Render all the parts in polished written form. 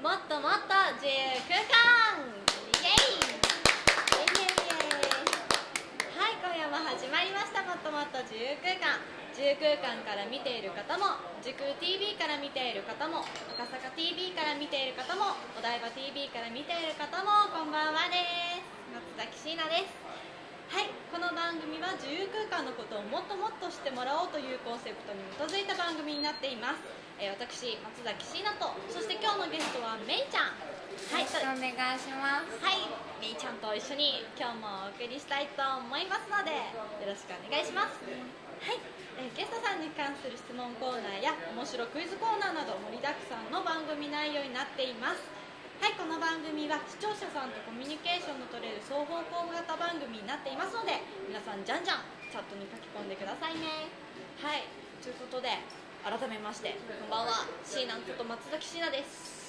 もっともっと自由空間イエイはい、今夜も始まりました。もっともっと自由空間。自由空間から見ている方も、時空 TV から見ている方も、赤坂 TV から見ている方も、お台場 TV から見ている方も、こんばんはです。松崎椎名です。はい、この番組は自由空間のことをもっともっと知ってもらおうというコンセプトに基づいた番組になっています。私、松崎椎名と、そして今日のゲストはめいちゃん。 はい、お願いします。 はい、めいちゃんと一緒に今日もお送りしたいと思いますので、よろしくお願いします。はい、ゲストさんに関する質問コーナーや面白クイズコーナーなど盛りだくさんの番組内容になっています。はい、この番組は視聴者さんとコミュニケーションの取れる双方向型番組になっていますので、皆さんじゃんじゃんチャットに書き込んでくださいね。はい、ということで改めましてこんばんは、椎名こと松崎椎名です。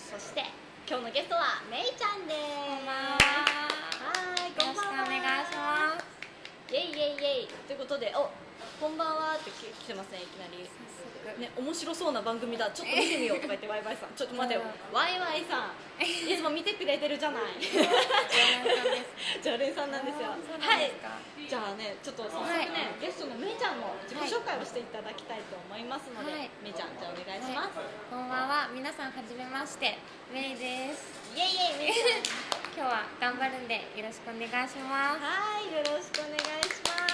そして今日のゲストはめいちゃんです。 こんばんは。 はい、こんばんは。 よろしくお願いします。 イエイイエイイエイということで、こんばんはって来てますね、いきなり。ね、面白そうな番組だ、ちょっと見てみようとか言ってワイワイさん、ちょっと待てよ、ワイワイさん、いつも見てくれてるじゃない。常連さんなんですよ。はい。じゃあね、ちょっと早速ね、ゲストのめいちゃんの自己紹介をしていただきたいと思いますので、めいちゃん、じゃあお願いします。 こんばんは、皆さんはじめまして、めいです。 イエイイエイ、めいちゃん。 今日は頑張るんでよろしくお願いします。 はい、よろしくお願いします。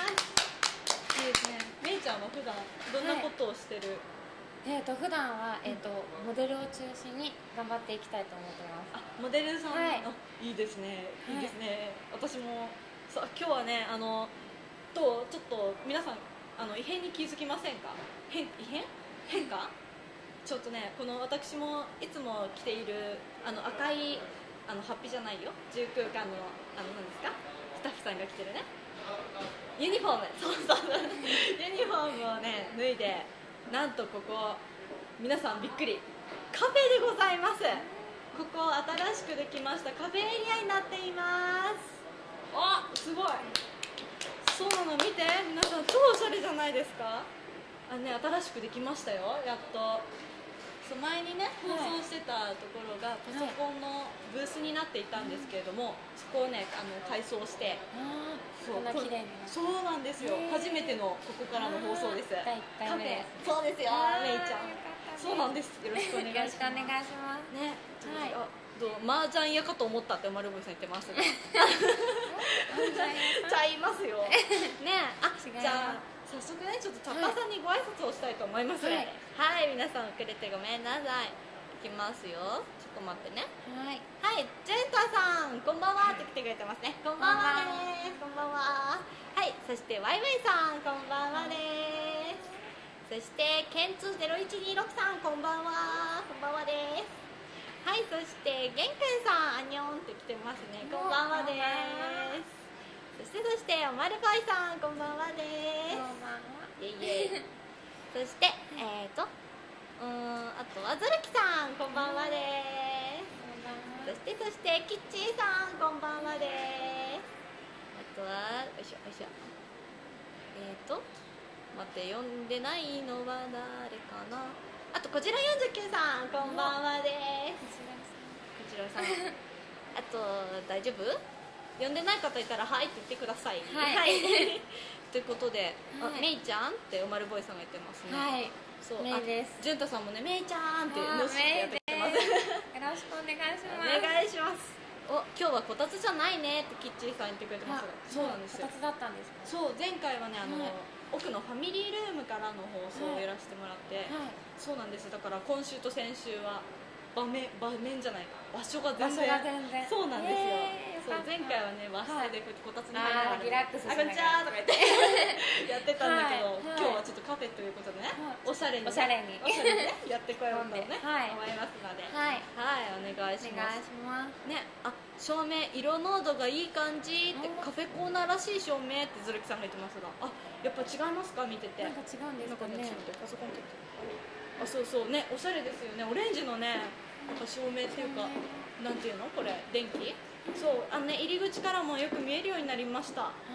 いいですね。めいちゃんは普段どんなことをしてる？ 普段はモデルを中心に頑張っていきたいと思ってます。 あ、モデルさん、 はい、 いいですね、いいですね。私も今日はね、ちょっと皆さん異変に気づきませんか？変化？ちょっとね、この私もいつも着ている赤いハッピーじゃないよ、自由空間の何ですか？スタッフさんが着てるね。ユニフォーム、そうユニフォームをね脱いで、なんとここ皆さんびっくり、カフェでございます。ここ新しくできましたカフェエリアになっています。あ、すごい。そうなの、見て、皆さん超おしゃれじゃないですか？新しくできましたよ、やっと。前にね放送してたところがパソコンのブースになっていたんですけれども、そこをね改装して、 こんな綺麗になって。 そうなんですよ、初めてのここからの放送です。 第1回目です。 そうですよ、めいちゃん。そうなんです、よろしくお願いします。 よろしくお願いしますね。麻雀屋かと思ったって丸森さん言ってますがちゃいますよね。じゃあ早速ね、ちょっとタッパーさんにご挨拶をしたいと思います。はい、皆さん遅れてごめんなさい。いきますよ、ちょっと待ってね。はい、ジェンタさんこんばんはって来てくれてますね。こんばんはです。こんばんは。はい、そしてワイワイさんこんばんはです。そしてケンツ0126さんこんばんは。こんばんはです。はい、そしてゲンくんさんアニョンって来てますね。こんばんはです。そしておまるぱいさんこんばんはです。 こんばんは。 イエイエイそしてあとはズルキさんこんばんはです。そしてキッチーさんこんばんはです。あとはよいしょよいしょ、待って、読んでないのは誰かな。あとこちら49さんこんばんはです。こちらさんあと大丈夫？呼んでない方いたらはいって言ってください。はいということで、めいちゃんっておまるぼいさんが言ってますね。はい、そう、 めいです。 じゅんたさんもね、めいちゃんって無視してやってきてます。 よろしくお願いします。 お願いします。今日はこたつじゃないねってキッチーさん言ってくれてますが、そうなんですよ。 こたつだったんですか？そう、 前回はね奥のファミリールームからの放送をやらせてもらって、そうなんです。だから今週と先週は場面じゃないか、場所が全然そうなんですよ。そう、前回はね和室でこたつに入りながらリラックスしながらこんにちはとか言ってやってたんだけど、今日はちょっとカフェということでね、おしゃれにやってこようとね思いますので、はい、お願いしますね。照明色濃度がいい感じって、カフェコーナーらしい照明ってズルキさんが言ってますが、やっぱ違いますか？見ててなんか違うんですかね。 パソコンってそうね、おしゃれですよね。オレンジのね照明っていうか、なんていうのこれ、電気。そう入り口からもよく見えるようになりました。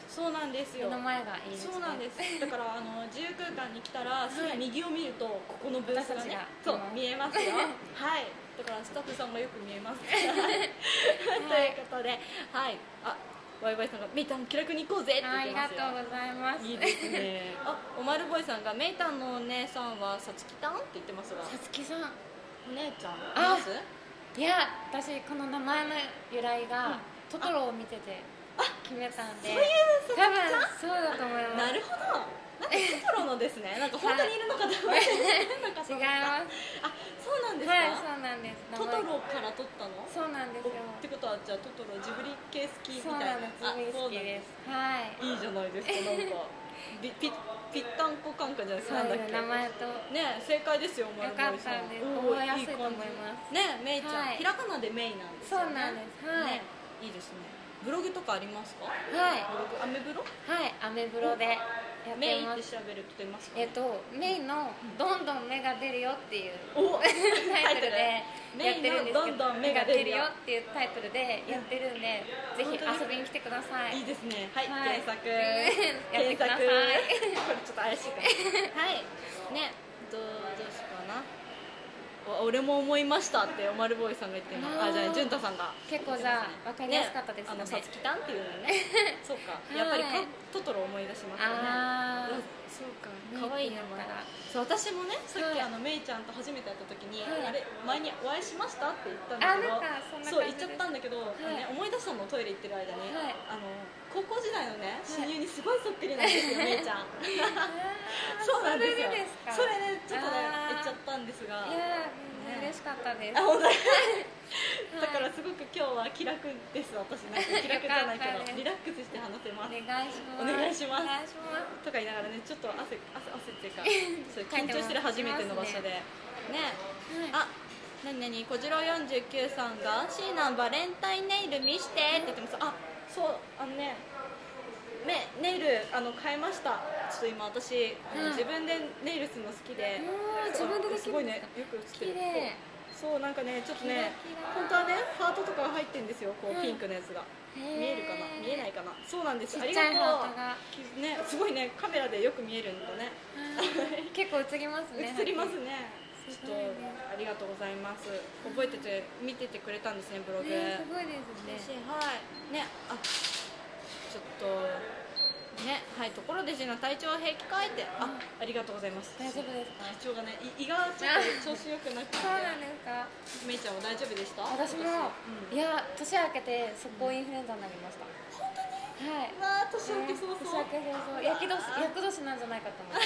そうなんですよ。 目の前がいいですね。 そうなんです。だから自由空間に来たらすぐ右を見るとここのブースがね、そう見えますよ。はい。だからスタッフさんもよく見えます。ということで、はい。あ、ワイワイさんがメイタン気楽に行こうぜって言ってますよ。 ありがとうございます。 いいですね。あ、おまるぼいさんがメイタンのお姉さんはさつきたんって言ってますが。 さつきさん。 お姉ちゃん。います？ いや、私この名前の由来が、トトロを見てて決めたんで、多分そうだと思います。 なるほど。なんかトトロのですね。なんか本当にいるのかと思って。 違います。 あ、そうなんですか。 はい、そうなんです。 トトロから取ったの？ そうなんですよ。 ってことはじゃあトトロジブリ系好きみたいな。 そうなんです。ジブリ好きです。はい。 いいじゃないですか。なんかぴったんこカンカじゃないですか。なんだっけ。 名前と。 ね、正解ですよ。 よかったです。覚えやすいと思います。 ね、メイちゃん。ひらがなでメイなんですよね。 そうなんです。はい。 いいですね。ブログとかありますか？ はい。 ブログ、アメブロ？ はい、アメブロでやってます。 メイって調べると出ますか？ メイのどんどん芽が出るよっていうタイトルでやってるんですけど、 どんどん芽が出るよっていうタイトルでやってるんで、ぜひ遊びに来てください。 いいですね。はい、検索。 やってください。 これちょっと怪しいかな。はい。ね、どうしようかな。俺も思いましたっておまるぼういさんが言ってるの。あ、じゃあじゅんたさんが結構じゃあ分かりやすかったですね。 さつきたんっていうのね。そうか。やっぱりトトロ思い出しますよね。そうか。可愛い名前。そう、私もね、さっきメイちゃんと初めて会った時に、あれ前にお会いしましたって言ったんだけど、そう言っちゃったんだけど、思い出したのトイレ行ってる間に、高校時代のね親友にすごいそっくりなんですよ、メイちゃん。そうなんですよ。それねちょっとね言っちゃったんですが。 いや嬉しかったです。 あ、本当に。だからすごく今日は気楽です。私なんか気楽じゃないけどリラックスして話せます。 お願いします。 お願いします。とか言いながらね、ちょっと汗っていうか緊張してる初めての場所でね。あ、なになに、小次郎49さんがシーナンバレンタインネイル見してって言ってます。あ、そうね。ネイル買いました。ちょっと今私自分でネイルするの好きで、 自分でできるんですか？ すごいね、よく写ってる。 綺麗。 そうなんかね、ちょっとね、本当はねハートとかが入ってるんですよ、こうピンクのやつが。見えるかな、見えないかな。そうなんです。ありがとう。ね、すごいね、カメラでよく見えるんだね。 結構映りますね。 映りますね。ちょっとありがとうございます。覚えてて見ててくれたんですね、ブログ。 すごいですね。 はいね、あ、ちょっとね、はい、ところで体調は平気かいって、ありがとうございます。 大丈夫ですか？ 体調がね、胃がちょっと調子よくなくて。 そうなんですか？ めいちゃんは大丈夫でした？ 私も、いや、年明けて速攻インフルエンザになりました。 本当に？ はい。 わあ、年明け早々。 厄年なんじゃないかと思って。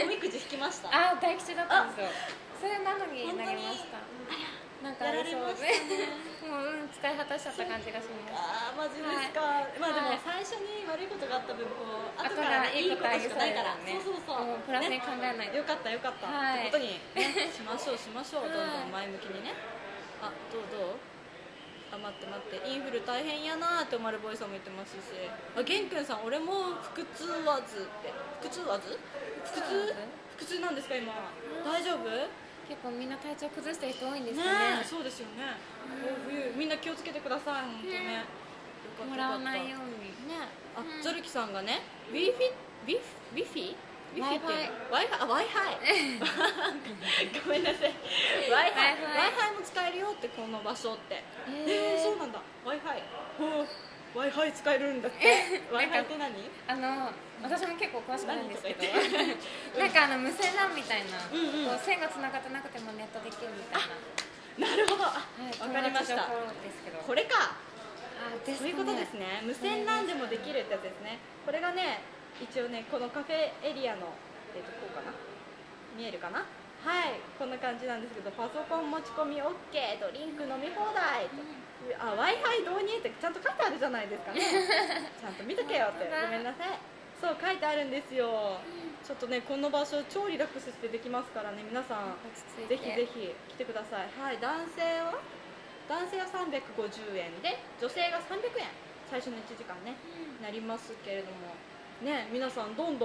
おみくじ引きました？ あ、大吉だったんですよ。それなのになりました。なんかありそうで、もう使い果たしちゃった感じがします。 ああ、マジですか。まあでも最初に悪いことがあった分、こう後からいいことしかないから、そうプラスに考えない。 よかったよかったってことにしましょうどんどん前向きにね。あ、どう？あ、待ってインフル大変やなーっておまるぼいさんも言ってますし、あ、げんくんさん、俺も腹痛わずって腹痛なんですか今？大丈夫？ 結構みんな体調崩してる人多いんですかね。 そうですよね。冬みんな気をつけてください、本当ね。 もらわないようにね。あ、ゾルキさんがね、Wi-Fi ってWi-Fi ごめんなさい。Wi-Fi も使えるよってこの場所って。そうなんだ。Wi-Fi 使えるんだって。Wi-Fi って何？ 私も結構詳しくないんですけど、なんか無線 LAN みたいな、線が繋がってなくてもネットできるみたいな。なるほど。わかりました。これか。そういうことですね。無線 LAN でもできるってやつですね。これがね、一応ね、このカフェエリアのこうかな、見えるかな。はい、こんな感じなんですけど、パソコン持ち込み OK、ドリンク飲み放題と。Wi-Fi 導入ってちゃんと書いてあるじゃないですかね。ちゃんと見とけよって。ごめんなさい。そう書いてあるんですよ。ちょっとね、この場所超リラックスしてできますからね、皆さんぜひぜひ来てください。はい、男性は350円で女性が300円、最初の1時間ね、なりますけれどもね、皆さんどんどん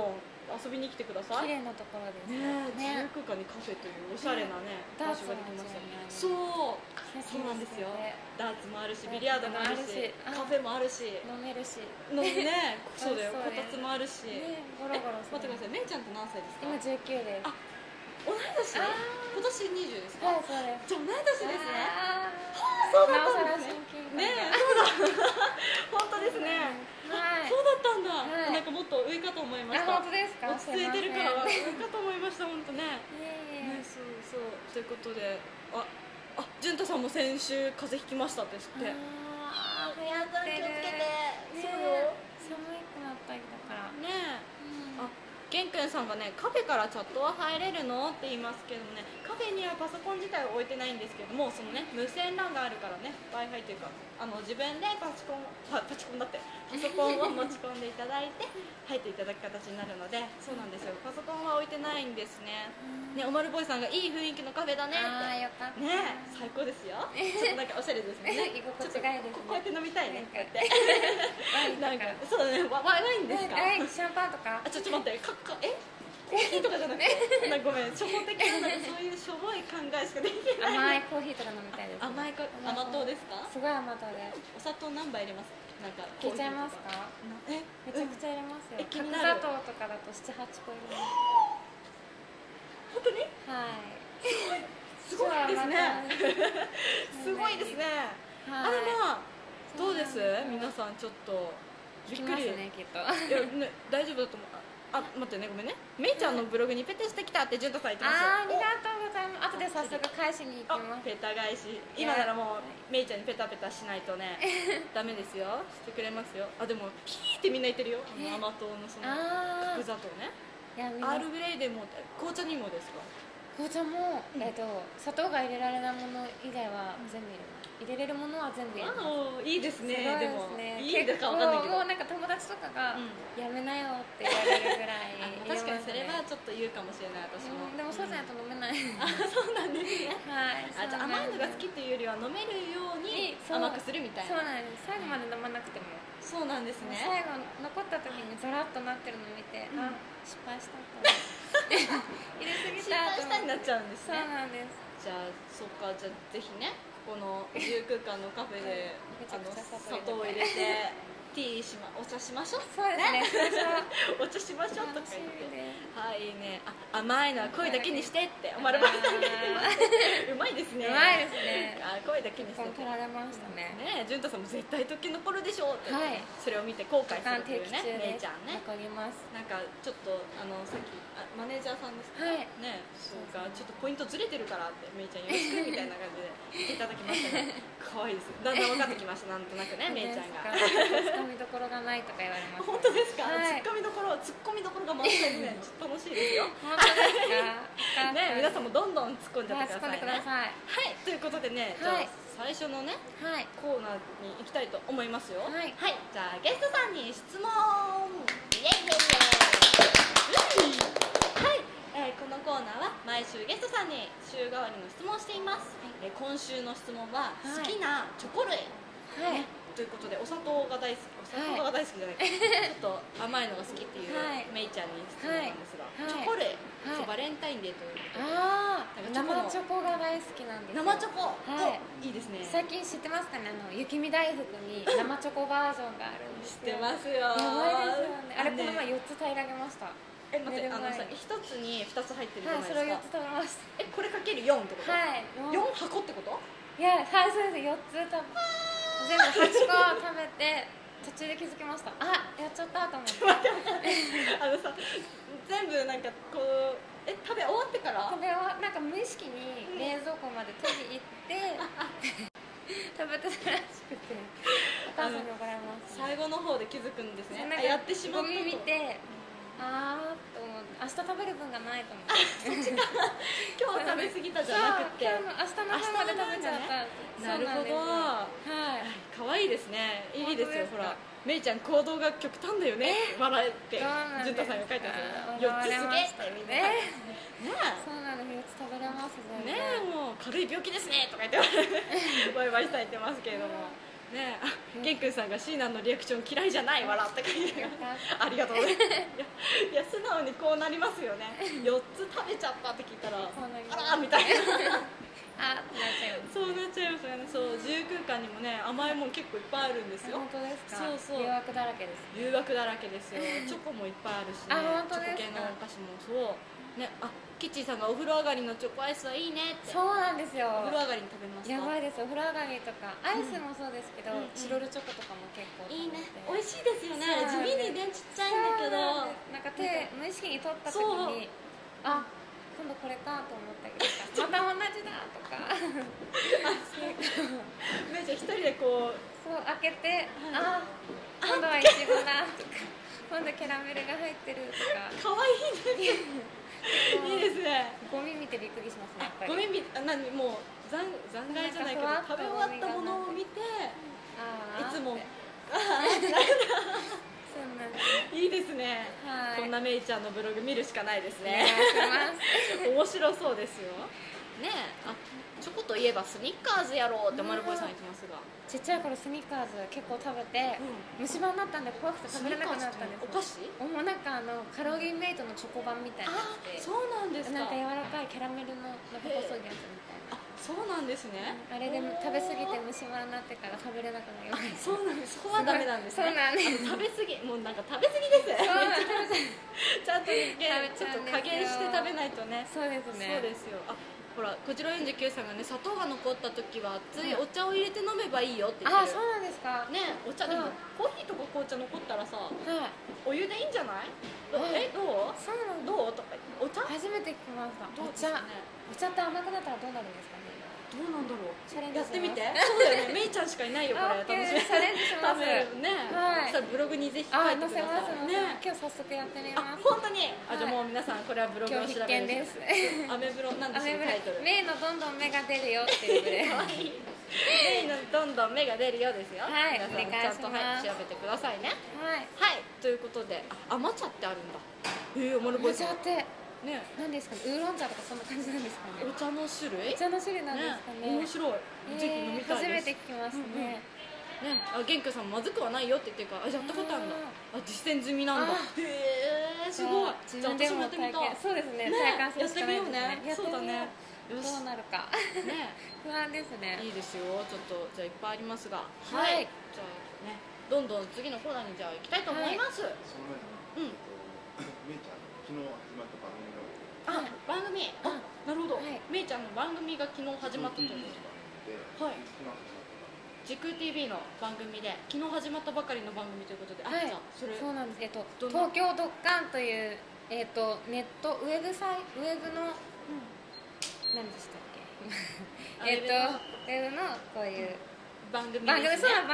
遊びに来てください。 綺麗なところですね、自ね。 由空間にカフェというおしゃれなね、場所ができますよね。 ダーツもそうなんですよ。ダーツもあるし、 ダーツビリヤードもあるし、カフェもあるし、 飲めるし、 ね、そうだよ、こそうですたつもあるし。 ね、ゴロゴロする。 待ってください、めいちゃんって何歳ですか？ 今19です。 あ、同い年？今年20ですか？ はい、そうです。 じゃあ同い年ですね。 そうだったんですね。ね、そうだ。本当ですね。 はい。 そうだったんだ。 はいなんかもっと上かと思いました。 本当ですか？ 落ち着いてるから上かと思いました、本当ね。 いえいえ。 ね、そうそう。ということで、潤太さんも先週風邪ひきましたって知って。 流行ってる。 そうよ。 寒くなったりだから。 ねえ。げんくんさんがね、カフェからチャットは入れるのって言いますけどもね、カフェにはパソコン自体は置いてないんですけども、そのね、無線 LAN があるからね、Wi-Fi というか、自分でパソコンだって、パソコンを持ち込んでいただいて、入っていただく形になるので、そうなんですよ、パソコンは置いてないんですね。ね、おまるボーイさんがいい雰囲気のカフェだねって。 よかった。 ね、最高ですよ。ちょっとなんかおしゃれですね。 居心地がいいですね。 こうやって飲みたいね。こうやって。 なんかそうだね、ワインですか？ シャンパンとか。 ちょっと待って、コーヒーとかじゃなくて、なんかごめん、初歩的なそういうしょぼい考えしかできない。 甘いコーヒーとか飲みたいです。 甘党ですか？ すごい甘党です。 お砂糖何杯入れます？なんか聞いちゃいますか？めちゃくちゃ入れますよ。角砂糖とかだと7、8個入れます。 本当に？ はい。 すごいですね。すごいですね。あれまあどうです？皆さんちょっとびっくりね、きっと。 いやね、大丈夫だと思う。待ってね、ごめんね。めいちゃんのブログにペテしてきたって潤太さん言ってますよ。 ありがとうございます。後で早速返しに行きます。 ペタ返し。今ならもうめいちゃんにペタペタしないとねダメですよ。してくれますよ。でもキーってみんな言ってるよ。甘党のその角砂糖ね。アールグレイでも紅茶にもですか？ 紅茶も砂糖が入れられないもの以外は全部入れます。入れれるものは全部入れます。 いいですね。でもいい結構かわかんないけど、 もうなんか友達とかがやめなよって言われるぐらい確かにそれはちょっと言うかもしれない、私も。 でもそうじゃないと飲めない。 そうなんですね。 はい。 じゃあ甘いのが好きっていうよりは飲めるように甘くするみたいな。 そうなんです。最後まで飲まなくても。 そうなんですね。 最後残った時にザラッとなってるのを見て、失敗したと思って入れすぎた失敗したになっちゃうんですね。 そうなんです。 じゃあそっか、じゃあぜひね、この自由空間のカフェで砂糖を入れてお茶しましょう。 そうですね。 お茶しましょうとか言って、はい、いいね。甘いのは声だけにしてっておまるばさんが言ってます。うまいですね。 うまいですね。 声だけにして。 取られましたね。 ね、潤太さんも絶対時残るでしょうって。 はい。 それを見て後悔するっていうね、めいちゃんね。 わかります。 なんかちょっとさっきマネージャーさんですかね、そうか、ちょっとポイントずれてるからってめいちゃんよろしくみたいな感じで言っていただきましたね。可愛いです。だんだん分かってきました。なんとなくね、めいちゃんが。 ツッコミどころがないとか言われます。 本当ですか？ツッコミどころが満載でね、ちょっと楽しいですよ。 本当ですか？ ね、皆さんもどんどん突っ込んじゃってくださいね。はい、ということでね、じゃあ最初のねコーナーに行きたいと思いますよ。はい、じゃあゲストさんに質問。イエイイエイイエイ。はい、このコーナーは毎週ゲストさんに週替わりの質問をしています。今週の質問は好きなチョコ類。ということで、お砂糖が大好きじゃないか、ちょっと甘いのが好きっていうめいちゃんに質問なんですが、チョコ類、バレンタインデーということで、 生チョコが大好きなんです。 生チョコ、いいですね。 最近知ってますかね、雪見大福に生チョコバージョンがあるんですよ。 知ってますよ。 やばいですよね。あれこの前4つ平らげました。 待って、1つに2つ入ってるじゃないですか。 それを4つ食べました。 これかける4ってこと？はい。4箱ってこと？ いや、はい、そうです。4つ全部8個食べて途中で気づきました。やっちゃったと思って。 さ、全部なんかこう食べ終わってから？ なんか無意識に冷蔵庫まで取り行って食べてたらしくて、お母さんに怒られます。 最後の方で気づくんですね。やってしまった。ゴミ見て。と思って明日食べる分がないと思って。 今日食べ過ぎたじゃなくて、 明日の分まで食べちゃった。 なるほど。可愛いですね。いいですよ。ほら、めいちゃん行動が極端だよね。笑えって潤太さんが書いてますよ。4つすげえってみんな。 そうなの、4つ食べれますね。もう軽い病気ですねとか言ってワイワイされてますけれども。 ねえ、玄君さんがシーナのリアクション嫌いじゃない笑って書いてありがとうございますいや素直にこうなりますよね4つ食べちゃったって聞いたらあらみたいなあってなっちゃいます、 そうなっちゃいますよね。そう自由空間にもね甘いもん結構いっぱいあるんですよ。 本当ですか。 そうそう誘惑だらけです、 誘惑だらけですよチョコもいっぱいあるしね、 本当チョですか。 コ系のお菓子もそうね。あ、キッチンさんがお風呂上がりのチョコアイスはいいねって。 そうなんですよ。 お風呂上がりに食べますか。 やばいです。お風呂上がりとかアイスもそうですけど、チロルチョコとかも結構いいね。 美美味しいですよね。地味にねちっちゃいんだけど、 なんか手無意識に取った時にあ、今度これかと思ったけどまた同じだとかめいちゃん一人でこうそう開けてあ、今度はイチゴだとか今度キャラメルが入ってるとか可愛いねいいですね。 ゴミ見てびっくりしますねやっぱり。 ゴミもう残骸じゃないけど食べ終わったものを見ていつもいいですね、はい、こんなめいちゃんのブログ見るしかないですね。面白そうですよね。あ、チョコといえばスニッカーズやろうって丸ボイさん言ってますが、 ちっちゃい頃スニッカーズ結構食べて、虫歯になったんで怖くて食べれなくなったんです。 お菓子？ なんかカロリーメイトのチョコ版みたいなやつで、 そうなんですか。 なんか柔らかいキャラメルの細いやつみたいな。 そうなんですね。 あれで食べ過ぎて虫歯になってから食べれなくなりました。 そうなんです。そこはダメなんですね。 そうなんです。 食べ過ぎ、もうなんか食べ過ぎです。ちゃんとちょっと加減して食べないとね。 そうですね。 そうですよ。あ、ほらこちら49さんがね、砂糖が残った時は熱いお茶を入れて飲めばいいよって言ってる。 あ、そうなんですか。 ね、お茶でもコーヒーとか紅茶残ったらさ、お湯でいいんじゃない？どう？ そうなの？ どうとかお茶？ 初めて聞きました。お茶って甘くなったらどうなるんですかね。 どうなんだろう。 チャレンジやってみて。そうだよね。めいちゃんしかいないよこれ。 チャレンジします。 ね。はい。そしたらブログにぜひ書いてください。 ね。今日早速やってみます。 本当に。じゃあもう皆さんこれはブログを調べる。 です。 アメブロなんですかタイトル。 メイのどんどん芽が出るよっていうぐらい。 メイのどんどん芽が出るよですよ。 はい。 皆さんちゃんと調べてくださいね。 はい。 はい。ということで、甘茶ってあるんだ。おもろぼい。 甘茶って。 ね、 何ですかね、ウーロン茶とかそんな感じなんですかね。 お茶の種類？ お茶の種類なんですかね。 面白い。ぜひ飲みたいです。 初めて聞きますね。 ね、玄君さんまずくはないよって言ってるから、やったことあるんだ。実践済みなんだ。へえ、すごい。 自分でも体験。そうですね。体感するしかないですね。 そうだね。 どうなるか。ね、不安ですね。 いいですよ。ちょっとじゃあいっぱいありますが、はい。じゃあね、どんどん次のコーナーにじゃあ行きたいと思います。 その前に、めいちゃん昨日始まった番組の。 番組。なるほど。めいちゃんの番組が昨日始まったということで。はい。時空 TV の番組で昨日始まったばかりの番組ということで、 そうなんです。東京ドッカンというネットウェブの何でしたっけ？ウェブのこういう番組で、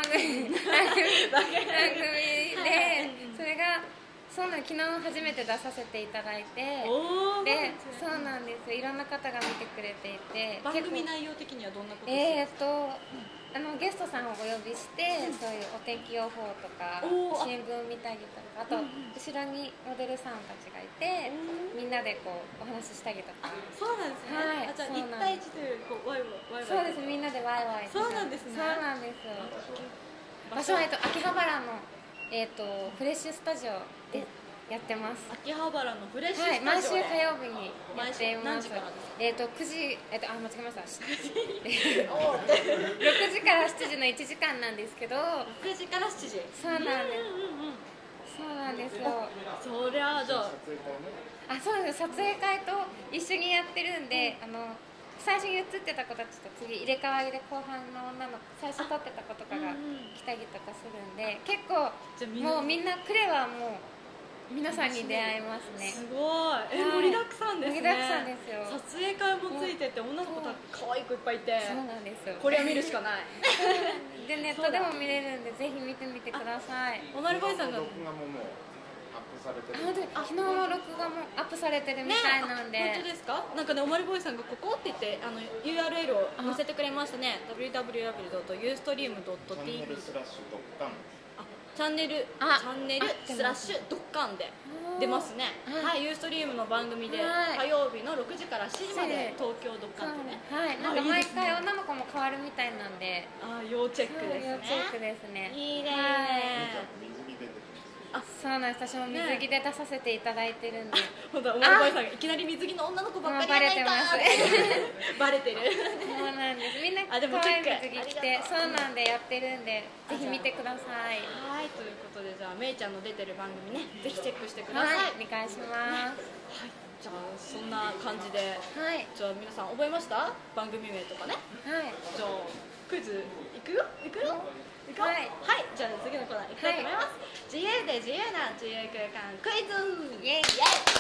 それが昨日初めて出させていただいて、で、そうなんです。いろんな方が見てくれていて、 番組内容的にはどんなことですか？ ゲストさんをお呼びして、そういうお天気予報とか新聞見たりとか、あと後ろにモデルさんたちがいて、みんなでこうお話ししたりとか。 そうなんですね。はい。じゃあ1対1というワイワイ。 そうです。みんなでワイワイ。 そうなんですね。 そうなんです。場所は秋葉原のフレッシュスタジオでやってます。 秋葉原のフレッシュスタジオ。 毎週火曜日にやってます。 何時からですか ？9時、間違えました。6時から7時の1時間なんですけど。 6時から7時。 そうなんです。そうなんですよ。 そりゃじゃあ。 そうです。撮影会と一緒にやってるんで、最初に映ってた子たちと次入れ替わりで後半の女の子、最初撮ってた子とかが来たりとかするんで、結構もうみんな来ればもう皆さんに出会えますね。 すごい。盛りだくさんですね。 盛りだくさんですよ。 撮影会もついてて、女の子たち可愛い子いっぱいいて、 そうなんですよ。 これは見るしかない。 でネットでも見れるんでぜひ見てみてください。 おまるぼいさんが録画ももうアップされてる。 昨日の録画もアップされてるみたいなんで。 本当ですか？なんかね、おまるぼいさんがここって言ってURL を載せてくれましたね。www.ustream.tv。 チャンネルスラッシュドッカン。 チャンネルスラッシュドッカンで出ますね。はい、ユーストリームの番組で火曜日の6時から7時まで東京ドッカンでね。 はい、なんか毎回女の子も変わるみたいなんで、 要チェックですね。 要チェックですね。 いいね。 そうなんです。私も水着で出させていただいてるんで。 本当、おまりさんがいきなり水着の女の子ばっかりやないかーバレてる。 そうなんです。みんな可愛い水着着て、そうなんでやってるんで、ぜひ見てください。 はい、ということで、じゃあめいちゃんの出てる番組ね、ぜひチェックしてください。 はい、お願いします。 はい、じゃあそんな感じで、 はい。 じゃあ皆さん覚えました？番組名とかね。 はい。 じゃあクイズいくよ。はい、じゃあ次のコーナーいきたいと思います。自由で自由な自由空間クイズ。イエイイエイ。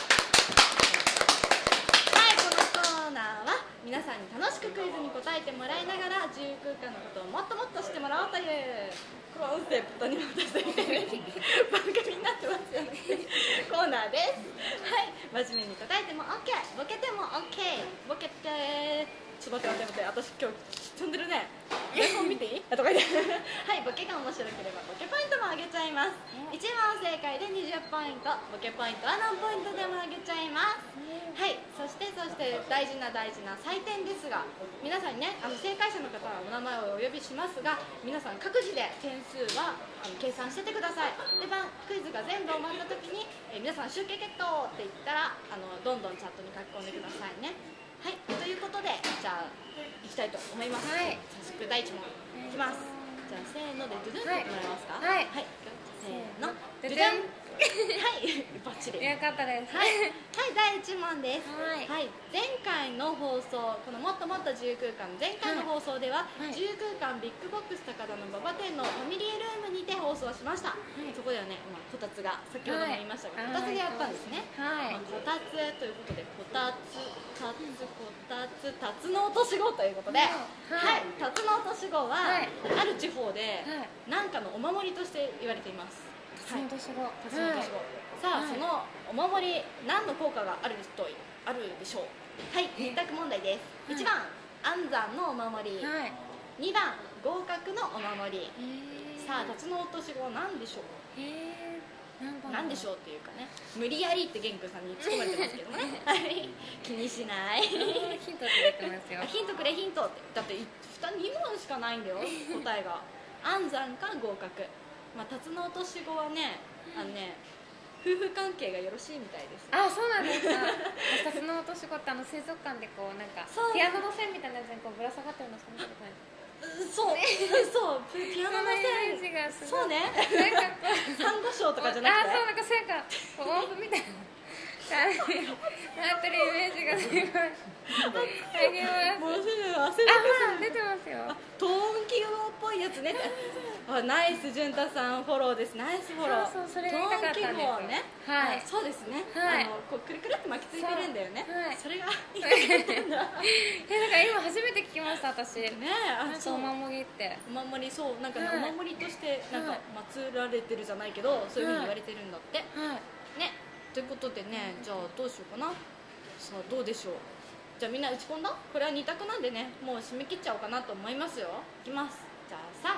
はい、このコーナーは皆さんに楽しくクイズに答えてもらいながら自由空間のことをもっともっと知ってもらおうというコンセプトに基づいて番組になってますよね。コーナーです。はい、真面目に答えても OK、 ボケても OK、 ボケてちょっと待って、私今日飛んでるね。台本見ていい？とか言ってはい、ボケが面白ければボケポイントもあげちゃいます。1問正解で20ポイント、ボケポイントは何ポイントでもあげちゃいます。はい、そして大事な採点ですが、皆さんにね、正解者の方はお名前をお呼びしますが、皆さん各自で点数は計算しててください。で、クイズが全部終わった時に、皆さん集計結果をって言ったらどんどんチャットに書き込んでくださいね。はい、ということで、じゃあいきたいと思います。はい、早速第1問いきます。じゃあせーのでドゥドゥンって言ってもらえますか？はい、せーのドゥドゥン。はい、バッチリ。 よかったです。 はい、第1問です。はい、前回の放送、このもっともっと自由空間、前回の放送では、自由空間ビッグボックス高田の馬場店のファミリールームにて放送しました。そこではね、こたつが先ほども言いましたが、こたつでやったんですね。はい、こたつということで、こたつタツノオトシゴということで、はい、タツノオトシゴは、ある地方で何かのお守りとして言われています。タツノオトシゴ。さあ、そのお守り何の効果があるでしょう。はい、2択問題です。1番安産のお守り、2番合格のお守り。さあ、タツノオトシゴは何でしょう。何でしょうっていうかね、無理やりって玄君さんに突っ込まれてますけどね。気にしない。 ヒントくれてますよ。 ヒントくれ、ヒントって。だって2問しかないんだよ、答えが。安産か合格。タツノオトシゴはね、夫婦関係がよろしいみたいです。 あ、そうなんですか。タツノオトシゴって水族館でこうなんかピアノの線みたいなやつにこうぶら下がってるのしか見たことない。 そう、ピアノの線、そうね。サンゴ礁とかじゃなくて、 そう、なんか線が音符みたいな感じになってるイメージがすごいあります。 もうすぐ焦る。出てますよ。 トーン記号っぽいやつね。ナイス、潤太さんフォローです。ナイスフォロー。 そう、それが言いたかったんですよ。トーン記号ね。はい、そうですね。 こうくるくるって巻きついてるんだよね。それが言いたかったんだ。 なんか今初めて聞きました、私。ねえ、お守りって。お守り、そう、なんかお守りとしてなんか祀られてるじゃないけど、そういうふうに言われてるんだって。ね。ということでね、じゃあどうしようかな。さあ、どうでしょう。じゃあみんな打ち込んだ？これは2択なんでね、もう締め切っちゃおうかなと思いますよ。いきます。じゃあ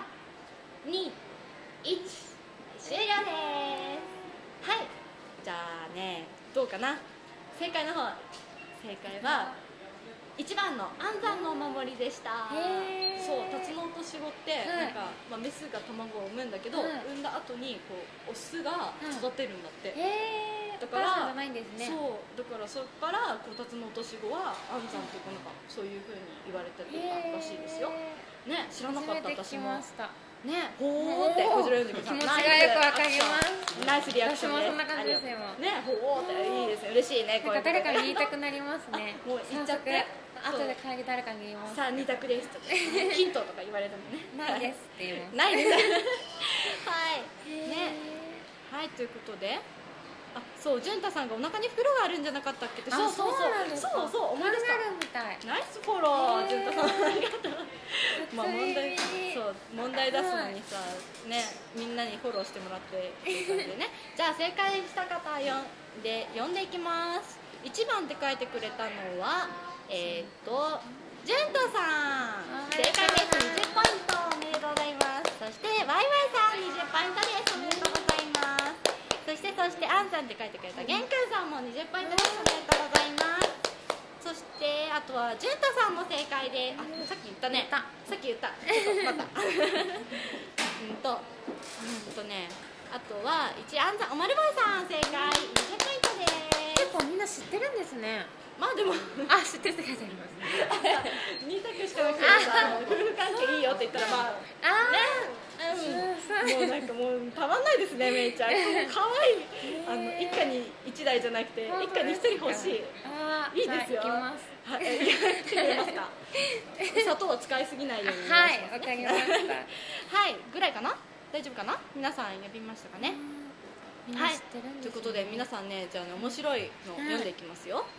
3、2、1、終了です。はい、じゃあね、どうかな。正解の方、正解は1番の安産のお守りでした。そう、タツノオトシゴってなんか、メスが卵を産むんだけど、産んだ後にこうオスが育てるんだって。だから、そう、だからそこからタツノオトシゴは安産っていうか、なんかそういう風に言われてたらしいですよ。ね、知らなかった。私もね、ほーってこちら読んでください。 気持ちがよくわかります。 ナイスリアクションです。 私もそんな感じですよ。 ね、ほーっていいですね。嬉しいね。これ誰かに言いたくなりますね。 もう言っちゃって。 後で帰り誰かに言います。 さあ、2択ですとかヒントとか言われてもね、 ないですって言います。 ないです。はいね、はい、ということで、そう、潤太さんがお腹に袋があるんじゃなかったっけって。そう思い出した。ナイスフォロー、潤太さん、ありがとう。問題出すのにさね、みんなにフォローしてもらってっていう感じでね。じゃあ正解した方呼んでいきます。1番って書いてくれたのは潤太さん、正解です。20ポイント、おめでとうございます。そしてワイワイさん、20ポイントです。おめでしてアンさんって書いてくれたげんくんさんも20ポイントです。おめでとうございます。そしてあとはじゅんたさんも正解で、さっき言ったね、さっき言った、ちょっとまたあとは1アンさん、おまるぼうさん正解20ポイントです。 結構みんな知ってるんですね。 まあでも知ってるって書いてあります 2択しかなくてさ、夫婦関係いいよって言ったらまあね、もうなんかもうたまんないですね、めいちゃんかわいい。一家に1台じゃなくて一家に1人欲しい。いいですよ。 行きます。 はい、来てくれますか。砂糖を使いすぎないようにお願いします。 はい、わかりました。 はい、ぐらいかな。大丈夫かな。皆さん呼びましたかね。はい、ということで皆さんね、じゃあね、面白いの読んでいきますよ。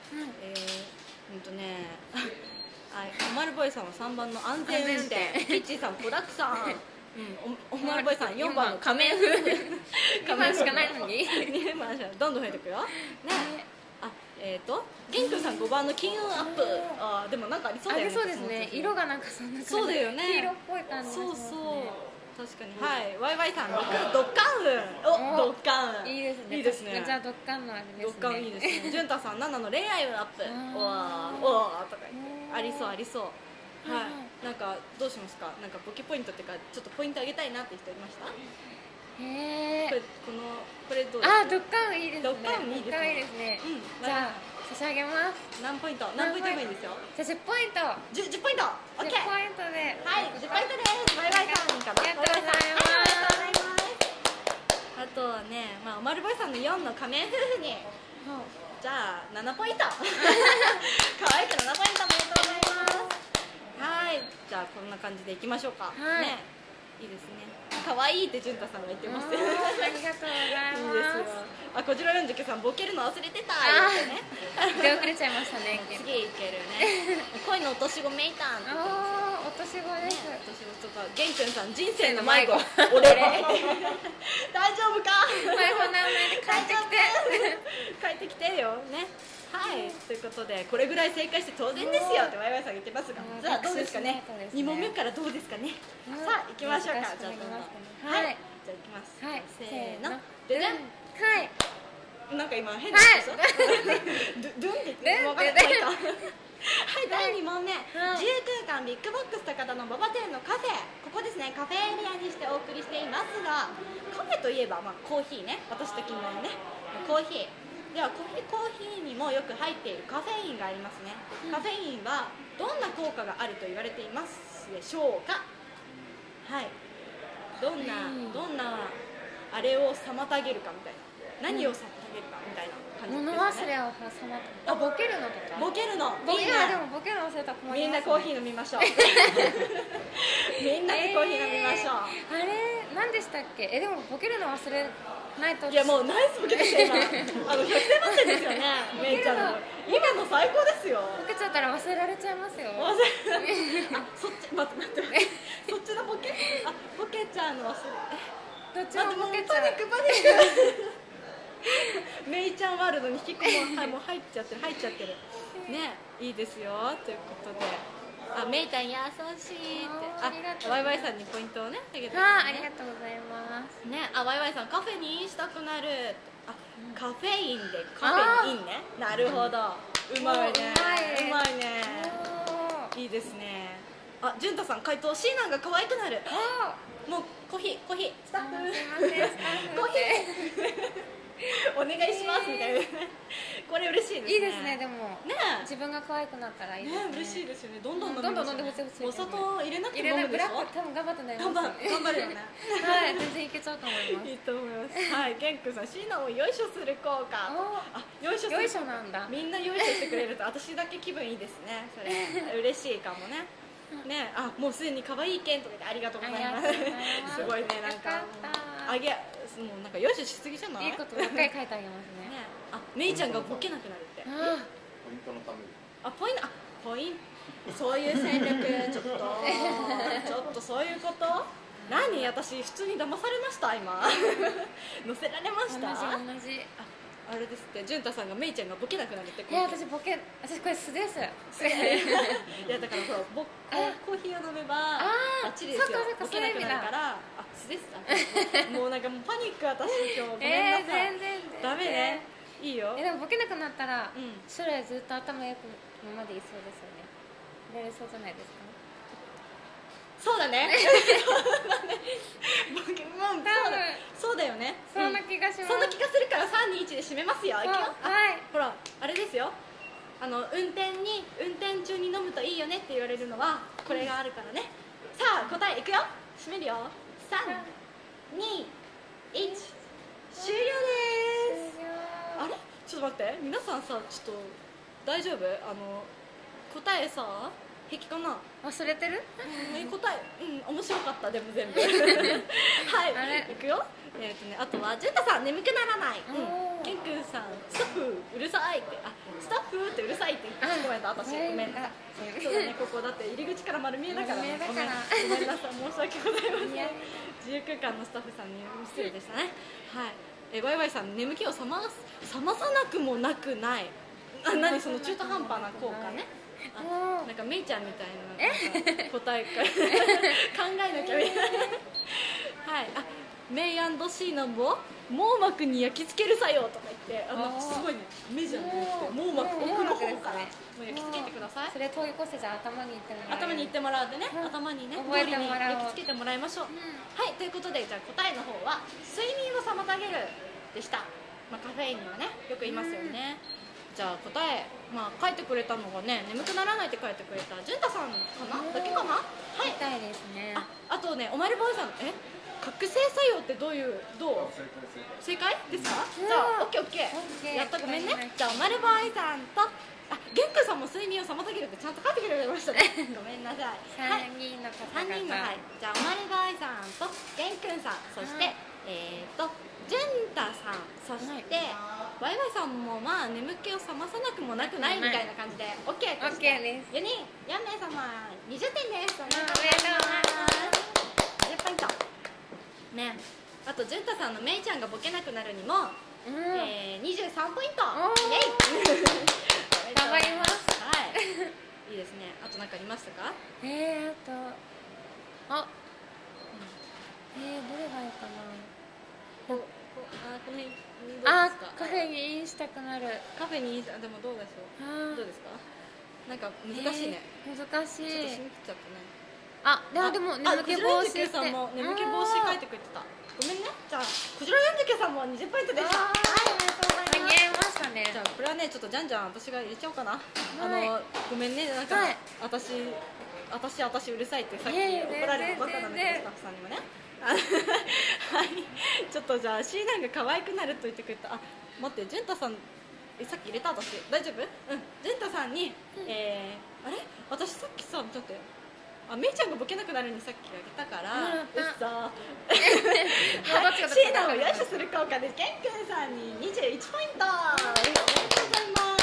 おまるぼいさんは3番の安全運転、キッチンさん子だくさん、おまるぼいさん4番の仮面夫婦。 2番しかないのに 2番しかどんどん増えていくよね。げんくんさん5番の金運アップ。でもなんかありそうだよね。 そうですね、色がなんかそんな感じ。 そうだよね、 黄色っぽい感じ。 そうそう、確かに。はい、ワイワイさん6、ドッカン運。お、ドッカン運。 いいですね。 いいですね。 じゃあドッカンのあれですね。 ドッカンいいですね。じゅんたさん7の恋愛運アップ。おーとか言って、ありそうありそう。はい。なんかどうしますか。なんかボケポイントっていうか、ちょっとポイントあげたいなって人いました？これどうですか？ ドッカンいいですね。 ドッカンいいですね。 じゃあ差し上げます。 何ポイント？何ポイントでもいいんですよ。 じゃあ10ポイント。 10ポイント。オッケー。 10ポイントで。 はい、10ポイントです。バイバイさんかな。 ありがとうございます。 あとはね、おまるぼいさんの4の仮面夫婦に、じゃあ7ポイント。可愛く7ポイントおめでとうございます。はい、じゃあこんな感じでいきましょうか。ね、いいですね。可愛いってじゅんたさんが言ってます。 ありがとうございます。 いいですよ。こちら49さんボケるの忘れてた言ってね。 出遅れちゃいましたね。 次いけるね。恋の落とし子めいたん。 落とし子です。 落とし子とかげんくんさん人生の迷子。俺。大丈夫か。 迷子名前で帰ってきて。 帰ってきてよね。はい、ということでこれぐらい正解して当然ですよってワイワイさん言ってますが、さあどうですかね。2問目からどうですかね。さあ行きましょうか。じゃあはい。じゃあ行きます。 はい。 せーの。 でね。はい。 なんか今変なでしょ。ドゥンって言って分かんないか。はい、第2問目、自由空間ビッグボックス高田の馬場店のカフェ、ここですね、カフェエリアにしてお送りしていますが、カフェといえば、コーヒーね、私と近隣ね、コーヒーではコーヒーにもよく入っているカフェインがありますね。カフェインはどんな効果があると言われていますでしょうか。はい、どんなあれを妨げるかみたいな、何を妨げるかみたいな感じですね。 物忘れを妨ボケるのとか。 ボケるの。 でもボケるの忘れたら困りますね。 みんなコーヒー飲みましょう。みんなでコーヒー飲みましょう。 あれ何でしたっけ。でもボケるの忘れないと。 いやもうナイスボケでした今。100点満点ですよね。めいちゃんの今の最高ですよ。 ボケちゃったら忘れられちゃいますよ。 そっち待ってそっちのボケ。ボケちゃんの忘れ。 どっちもボケちゃう。 パニック。めいちゃんワールドに引き込む。もう入っちゃってるね。いいですよということで、めいちゃん優しいってワイワイさんにポイントをねあげて。 ありがとうございますね。ワイワイさんカフェにインしたくなる。カフェインでカフェにインね。なるほど、うまいね。いいですね。じゅんたさん回答 C なんが可愛くなる。もうコーヒースタッフコーヒーお願いしますみたいな。これ嬉しいですね。 いいですね。でもね、 自分が可愛くなったらいいですね。 嬉しいですよね。どんどん飲んでほしい。お砂糖入れなくても飲むでしょ。 多分頑張ってない。 頑張るよね。 はい、全然いけちゃうと思います。 いいと思います。はい、げんくんさんシーナをよいしょする効果。よいしょなんだ。 みんなよいしょしてくれると私だけ気分いいですね。それ嬉しいかもね。ね、もうすでに可愛いけんとかでありがとうございます。すごいね、なんかもうなんかよいしょしすぎじゃない？ いいことばっかり書いてあげますね。 めいちゃんがボケなくなるって。 ポイントのために。 ポイント、そういう戦略ちょっとそういうこと？何？私普通に騙されました今。乗せられました？ 同じ。 あれですって、潤太さんがめいちゃんがボケなくなるって。 私これ素です。 いやだからほらコーヒーを飲めばバッチリですよ。ボケなくなるから。素ですか。もうなんかもうパニック私今日ごめんなさい。 全然ダメね。いいよ。 でもボケなくなったら将来ずっと頭よくままでいそうですよね。いられそうじゃないですか。 そうだね。そうだよね。 そんな気がします。 そんな気がするから3、2、1で締めますよ。いくよ。 はい。 ほらあれですよ。運転中に飲むといいよねって言われるのはこれがあるからね。さあ答えいくよ。締めるよ。3、2、1、終了です。あれ？ちょっと待って。皆さんさちょっと大丈夫？答えさ。平気かな。 忘れてる？ 答え面白かったでも全部。はいいくよ。あとは潤太さん眠くならない。ケンくんさんスタッフうるさいってスタッフってうるさいって言ってごめんな私ごめんなさい。そうだねここだって入り口から丸見えだからね。ごめんなさい申し訳ございません。自由空間のスタッフさんに失礼でしたね。はい。ワイワイさん眠気を覚まさなくもなくない。何その中途半端な効果ね。なんかめいちゃんみたいな答えから考えなきゃみたいな。はい。メイ&シーナも網膜に焼き付ける作用とか言ってすごいね目じゃなくて網膜奥の方から焼き付けてください。 それ通り越してじゃあ頭にいってもらう。 頭にいってもらうでね。頭にね覚えてもらおう。 焼き付けてもらいましょう。はいということでじゃあ答えの方は睡眠を妨げるでした。カフェインはねよく言いますよね。じゃあ答え、書いてくれたのがね眠くならないって書いてくれた潤太さんかなだけかな。はい。 みたいですね。 あとねおまるぼうさん覚醒作用ってどう正解ですか。じゃあオッケーやったごめんね。じゃあおまるぼうさんとゲンクさんも睡眠を妨げるってちゃんと書いてくれましたね。ごめんなさい。 3人の方々。 3人のはい。じゃあおまるぼうさんとゲンクさんそして潤太さんそしてワイワイさんも眠気を覚まさなくもなくないみたいな感じで OK です。4名様20点です。おめでとうございます。10ポイントね。あと潤太さんのめいちゃんがボケなくなるにも23ポイント。イエイ頑張ります。 はいいいですね。あと何かありましたか。 どれがいいかな。カフェにインしたくなる。 カフェにインでもどうでしょう。どうですか。なんか難しいね。 難しい。 ちょっとしみちゃったね。 でも眠気防止ってさんも眠気防止書いてくれてた。ごめんね。じゃあこちら49さんも20ポイントでした。はいおめでとうございます。 間に合いましたね。 じゃあこれはねちょっとじゃんじゃん私が入れちゃおうかな。ごめんねなんか私うるさいってさっき怒られたばっかなんだけどスタッフさんにもね。はいちょっとじゃあシーナンが可愛くなると言ってくれた。待って潤太さんさっき入れた私大丈夫。潤太さんにあれ私さっきさちょっとめいちゃんがボケなくなるにさっきあげたからシーナンをよしする効果でケンくんさんに21ポイント。ありがとうございます。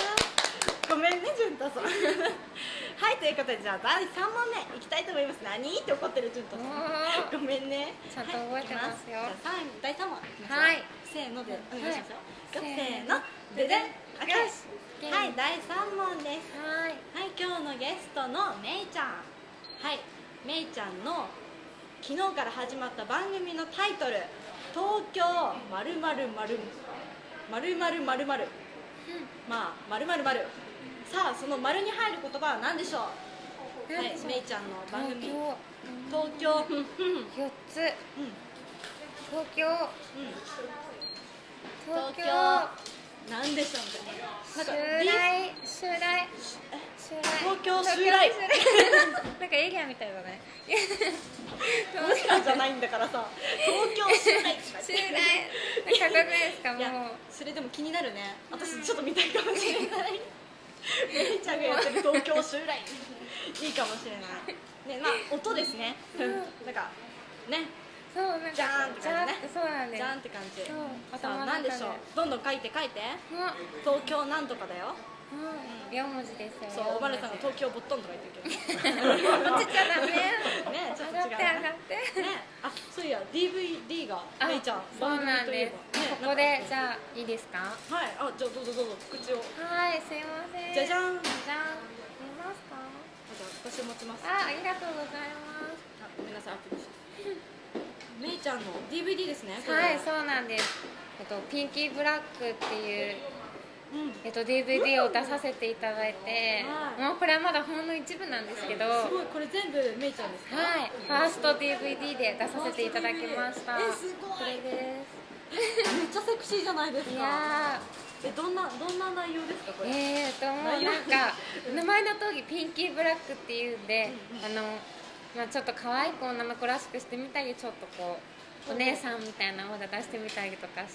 ごめんね潤太さん。はいということでじゃあ第3問目いきたいと思います。何って怒ってる潤太さんごめんね。 ちゃんと覚えてますよ。 じゃあ第3問いきますよ。 はいせーのでお願いしますよ。せーのででん。はい第3問です。はい今日のゲストのめいちゃん。はいめいちゃんの昨日から始まった番組のタイトル東京〇〇〇〇〇〇〇〇〇〇。さあその丸に入る言葉は何でしょう。はいめいちゃんの番組東京4 つ東京なんでしょうみたいな。 襲来東京襲来なんかエリアみたいだね。 もしかじゃないんだからさ東京襲来かっこよくないですか。もうそれでも気になるね。私ちょっと見たいかもしれない。めいちゃんがやってる東京襲来いいかもしれないね。音ですね。なんかねじゃーんって感じね。 そうなんです。 じゃーんって感じ。さあ何でしょう。どんどん書いて東京なんとかだよ。 4文字ですよ。 そう、おまるさんが東京ボットンとか言ってるけ落ちちゃダメ。 ね、ちょっと違う上がって上がってね。あ、そういや DVD がめいちゃんそうなんです。ここでじゃあいいですか。 はい、あ、じゃあどうぞどうぞ口を。 はい、すいません。 じゃじゃん。 じゃん。見ますか。 じゃあ私持ちます。 ありがとうございます。 あ、ごめんなさい、アップにしてめいちゃんの DVD ですね。 はい、そうなんです。ピンキーブラックっていう、DVD を出させていただいて、もうこれはまだほんの一部なんですけど、 すごい、これ全部めいちゃんですか。 はい、ファースト DVD で出させていただきました。 すごい。 これです。 めっちゃセクシーじゃないですか。 いやどんな内容ですかこれ。 もうなんか名前の通りピンキーブラックっていうんで、ちょっと可愛い子女の子らしくしてみたり、ちょっとこうお姉さんみたいなオーダー出してみたりとかして、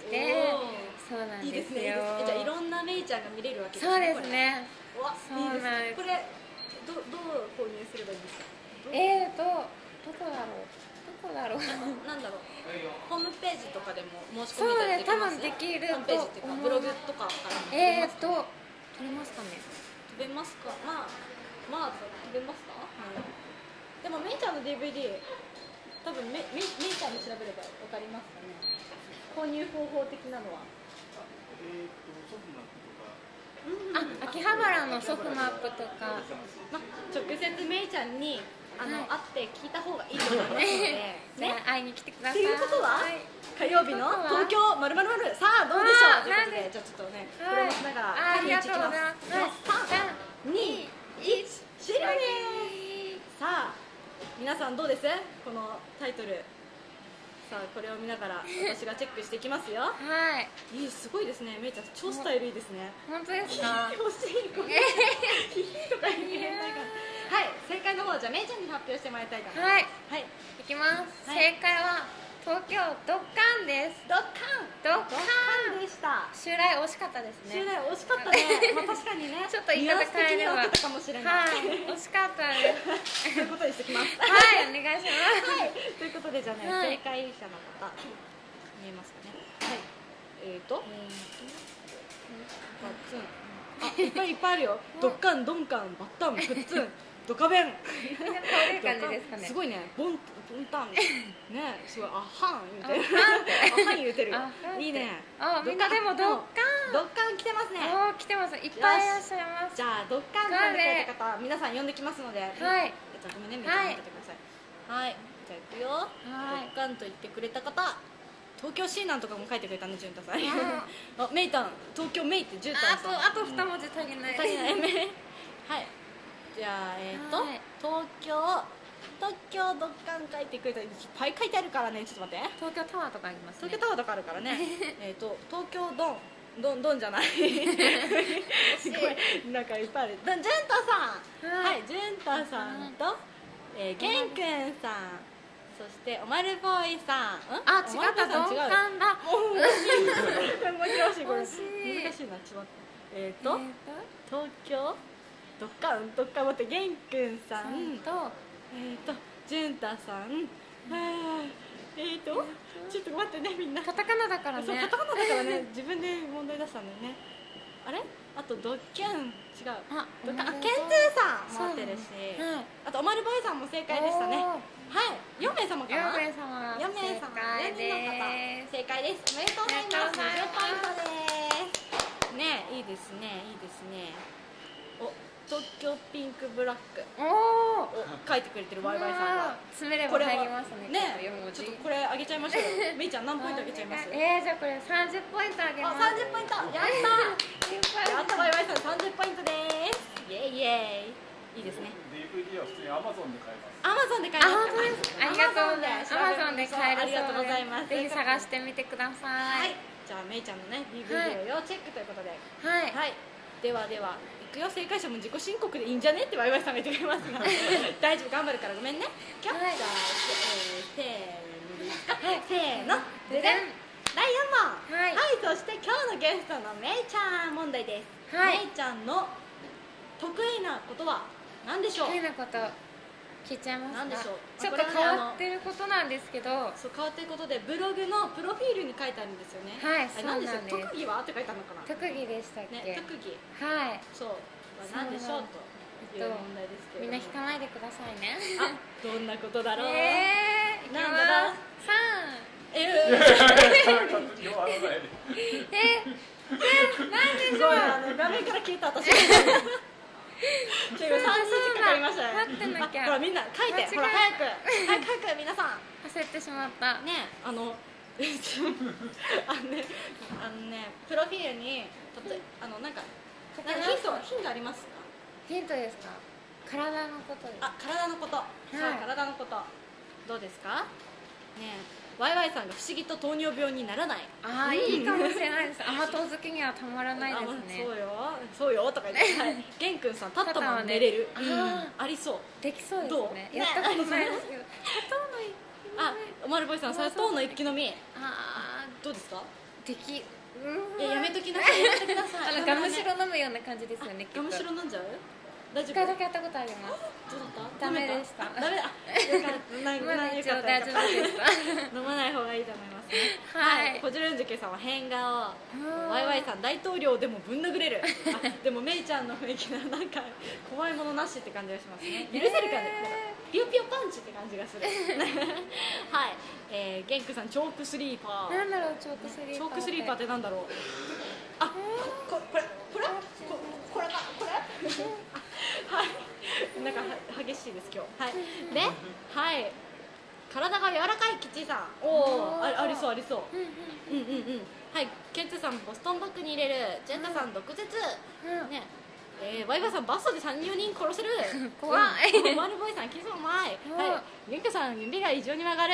そうなんですよ。 じゃあいろんなめいちゃんが見れるわけですね。 そうですね。 そうなんです。これどう購入すればいいんですか。 どこだろうなんだろう、ホームページとかでも申し込みできます。 多分できるとホームページっていうかブログとかからも取れますかね。 飛べますか。まあ飛べますか。でもめいちゃんの DVD 多分めいちゃんで調べればわかりますかね。購入方法的なのはソフマップとか、 秋葉原のソフマップとか、 直接めいちゃんに会って聞いた方がいいと思いますので、 ね、会いに来てください。 っていうことは、火曜日の東京まるまるまる、さあどうでしょうということで、じゃあちょっとね、これもしながらありがとうございます。 3、2、1、終了です。さあ皆さんどうですこのタイトル。さあこれを見ながら私がチェックしていきますよ。 はい。 すごいですね、めいちゃん超スタイルいいですね。 本当ですか。 欲しいとか言えないから。はい、正解の方じゃあめいちゃんに発表してもらいたいと思います。 はい、いきます。正解は東京ドッカンです。 ドッカンでした。 襲来惜しかったですね。 襲来惜しかったね。確かにね。 ちょっと言い方変えればニュアンス的に合ってたかもしれない。 惜しかったです。 そういうことにしてきます。 はい、お願いします。 はい、ということでじゃあね、正解者の方見えますかね。はい。バッツン。いっぱいあるよ。ドッカン、ドンカン、バッタン、プッツン、ドカベン。 こういう感じですかね。 すごいね。ボンタン。ね、すごい。あはん言うてる。あはん言うてるよ。いいね。 みんなでもドッカン来てますね。 来てます。いっぱいいらっしゃいます。 じゃあドッカンと呼んでくれた方、皆さん呼んできますので。はい。ごめんね、めいちゃん待っててください。はい。じゃあ行くよ。ドッカンと言ってくれた方。東京シーナンとかも書いてくれたね、じゅんたさん。あ、メイタン、東京メイってじゅんたさん。 あと2文字足りない。 はい。じゃあ東京ドッカン書いてくれたらいっぱい書いてあるからね、ちょっと待って。 東京タワーとかありますね。 東京タワーとかあるからね。東京ドンじゃない。すごいなんかいっぱいある。じゅんたさん。はい、じゅんたさんとげんくんさん。そしておまるボーイさん。 違った、ドッカンだ。 難しいこれ。難しいな、ちょっと。東京ドッカン待って、げんくんさんとじゅんたさん。ちょっと待ってね、みんな。 カタカナだからね。 そう、カタカナだからね、自分で問題出したんだよね。あれ？あとドッキュン、違う。ケンツーさんも合ってるし、あとおまるボーイさんも正解でしたね。はい、4名様かな。4名様。4人の方、正解です。おめでとうございます。10ポイントです。ね、いいですね、いいですね。お、東京ピンクブラック。お、書いてくれてるワイワイさんが。 詰めれば入りますね。 ね、ちょっとこれあげちゃいましょう。めいちゃん何ポイントあげちゃいます？ じゃあこれ30ポイントあげます。 30ポイント。やったやった、ワイワイさん30ポイントです。イエイイエイ。いいですね。 DVD は普通に Amazon で買えます。 Amazon で買えます。 ありがとうございます。Amazon で買える。 ありがとうございます。 ぜひ探してみてください。 はい。じゃあめいちゃんのね DVD を要チェックということで。 はい。 ではでは。いくよ、正解者も自己申告でいいんじゃねってワイワイさんが言ってくれますが大丈夫、頑張るからごめんね。じゃあせーの、ででん、第4問。はい、そして今日のゲストのめいちゃん問題です。めいちゃんの得意なことは何でしょう？ 得意なこと聞いちゃいますか？ 何でしょう？ ちょっと変わってることなんですけど、 そう、変わってることでブログのプロフィールに書いてあるんですよね。 はい、そうなんです。 特技はって書いてあるのかな？ 特技でしたっけ？ 特技。 はい。 そう。 でしょうという問題ですけれども、 みんな引かないでくださいね。 あ、どんなことだろう。 なんだろう。 なんでしょう。 画面から消えた私。3日かかりましたね。 待ってなきゃ。 ほらみんな書いて、ほら早く皆さん。 焦ってしまった。 ね、プロフィールになんかヒントありますか？ ヒントですか？体のことです。 あ、体のこと。そう、体のこと。どうですか？ね、ワイワイさんが不思議と糖尿病にならない。 ああ、いいかもしれないです。甘党好きにはたまらないですね。 そうよとか言って、ゲンくんさん立ったまま寝れる。ありそう。 できそうですね。やったことないですけど。砂糖の一気飲み。 あ、おまるぼいさん、砂糖の一気飲み。どうですか？やめときなさい、やめときなさい。 ガムシロ飲むような感じですよね。 ガムシロ飲んじゃう？大丈夫？ 一回だけやったことあります。 どうだった？ ダメでした。 ダメだ。よかった。 一応大丈夫でした。 飲まない方がいいと思いますね。 はい。 こじるんじゅけさんは変顔。ワイワイさん大統領でもぶん殴れる。でもめいちゃんの雰囲気がなんか怖いものなしって感じがしますね。許せるかね。ピヨピヨパンチって感じがする。はい。ゲンクさんチョークスリーパー。 なんだろうチョークスリーパー。 チョークスリーパーってなんだろう。あ、これかこれ。はい、なんか激しいです今日。はい。で、はい。体が柔らかいキッチーさん。ありそうありそう。はい。ケンツさんボストンバッグに入れる。ジェンタさん毒舌。ね。ワイバイさんバストで3、4人殺せる。 怖い。 マルボイさんキスうまい。はい。ゲンクさん指が異常に曲がる。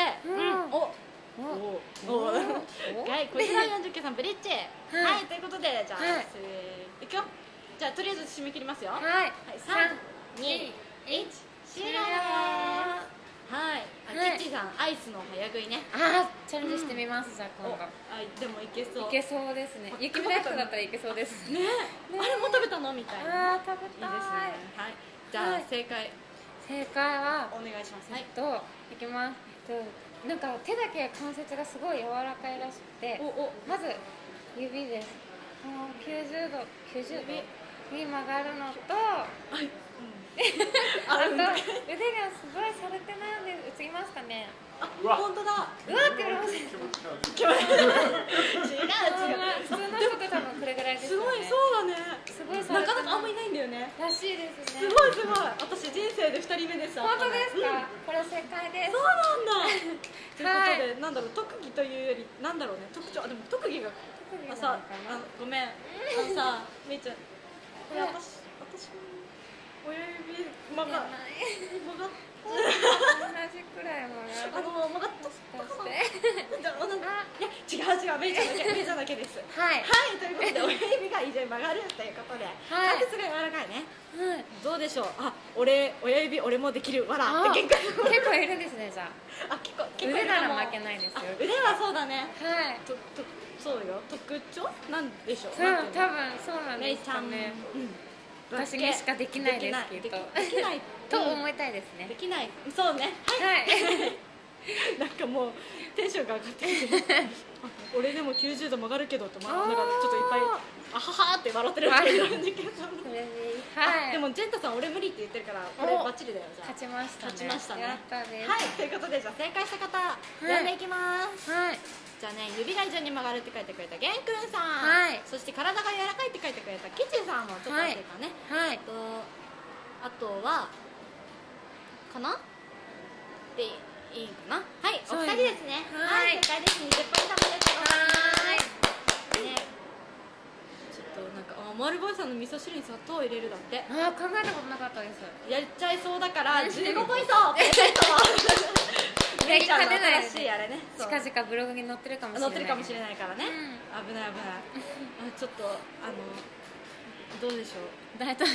はい。こちら49さんブリッジ。はい。ということでじゃあいくよ。じゃあとりあえず締め切りますよ。はい。3、2、1、終了。はい。キッチーさんアイスの早食いね。 チャレンジしてみます。じゃあ今度。 でもいけそう。 いけそうですね。雪ブレックだったらいけそうです。 ね。あれも食べたのみたいな。 食べたい。 いいですね。はい。じゃあ正解はお願いします。 いきます。なんか手だけ関節がすごい柔らかいらしくて、まず指です。90度に曲がるのと、あと腕がすごいされてないので映りますかね。 本当だ。 うわって言われました。 違う。 普通の人って多分これぐらいですよね。 すごいそうだね。 すごいなかなかあんまいないんだよね。 らしいですね。 すごい。私人生で2人目です。 本当ですか？これ正解です。 そうなんだ。ということでなんだろう特技というよりなんだろうね特徴。でも特技がさごめんさめいちゃんこれ私親指曲が同じくらい曲がっと違うめいちゃんだけです。はいということで親指が異常に曲がるということで関節が柔らかいね。どうでしょう。親指俺もできるわらって結構いるんですね。じゃあ結構腕なら負けないですよ。 腕はそうだね。 はいそうよ。特徴なんでしょう。 多分そうなんですかね。私にしかできないですけど。できないと思いたいですね。 できない。そうね。はい。なんかもうテンションが上がってきて、俺でも90度曲がるけどとなんかちょっといっぱいあははって笑ってる感じなんだけど。でもジェンタさん俺無理って言ってるからこれバッチリだよ。じゃあ勝ちましたね。 やったです。はい。ということでじゃあ正解した方呼んでいきます。はい。じゃあね、指が異常に曲がるって書いてくれたゲンくんさん、そして体が柔らかいって書いてくれたキッチンさんもちょっと合ってるかね。あとはかなでいいかな。はい、お二人ですね。はい、正解です。20ポイント目です。ね、ちょっとなんかマルボイさんの味噌汁に砂糖を入れるだって。 考えたことなかったです。 やっちゃいそうだから15ポイント。メイちゃんの新しいあれね。 近々ブログに載ってるかもしれないからね。危ない。ちょっとどうでしょう。大統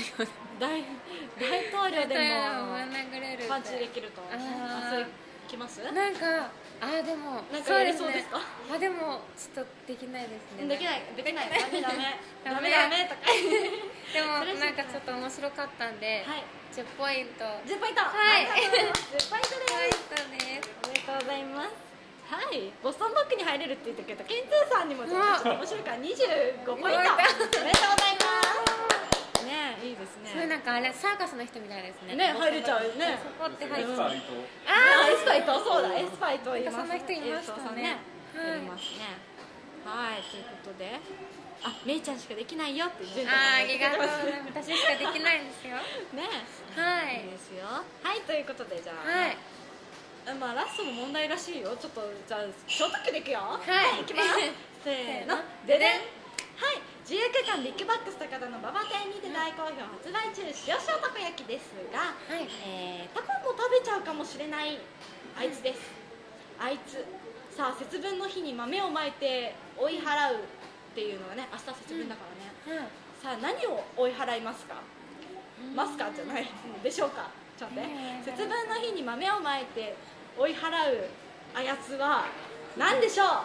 領でもパンチできると。それきます？ なんかでもなんかやりそうですか？ でもちょっとできないですね。 できないダメとか。 でもなんかちょっと面白かったんで10ポイント。 10ポイント。 はい。 10ポイントです。おめでとうございます。はい、ボストンバッグに入れるって言ったけどケンツーさんにもちょっと面白いから25ポイント。おめでとうございます。ねね、いいですね。 それなんかあれサーカスの人みたいですね。 ね、入れちゃうね。 そこって入っちゃう。 エスパイト、そうだ、エスパイトいます。 そんな人いましたね。 いますね。はい、ということで、めいちゃんしかできないよってありがとう。私しかできないんですよ。 ね、 はい。 いいですよ。はい、ということでじゃあ、 はい。 まあラストの問題らしいよ。ちょっとじゃあショートキュでいくよ。 はい。 いきます。せーの、ででん。はい、自由空間ビッグバックス高田の馬場店にて大好評発売中、塩塩たこ焼きですが、タコも食べちゃうかもしれないあいつです。あいつ。さあ節分の日に豆をまいて追い払うっていうのがね、明日節分だからね。さあ何を追い払いますか？ますかじゃないでしょうか。ちょっとね、節分の日に豆をまいて追い払うあやつは何でしょう？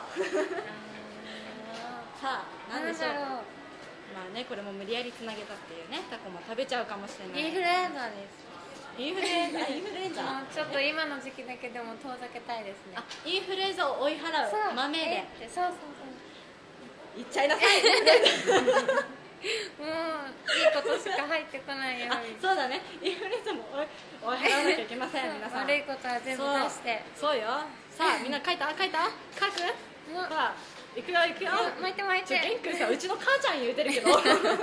さあ何でしょう？まあね、これも無理やりつなげたっていうね、タコも食べちゃうかもしれない。 インフルエンザです。 インフルエンザ、インフルエンザ。 ちょっと今の時期だけでも遠ざけたいですね。 インフルエンザを追い払う豆で。 そう。 言っちゃいなさい。 もういいことしか入ってこないように。 そうだね、インフルエンザも追い払わなきゃいけません。皆さん悪いことは全部出して。 そうよ。さあみんな書いた？書く？さあ行くよ。 巻いて。 ゲン君さ、うちの母ちゃん言うてるけど。ダメ。そんな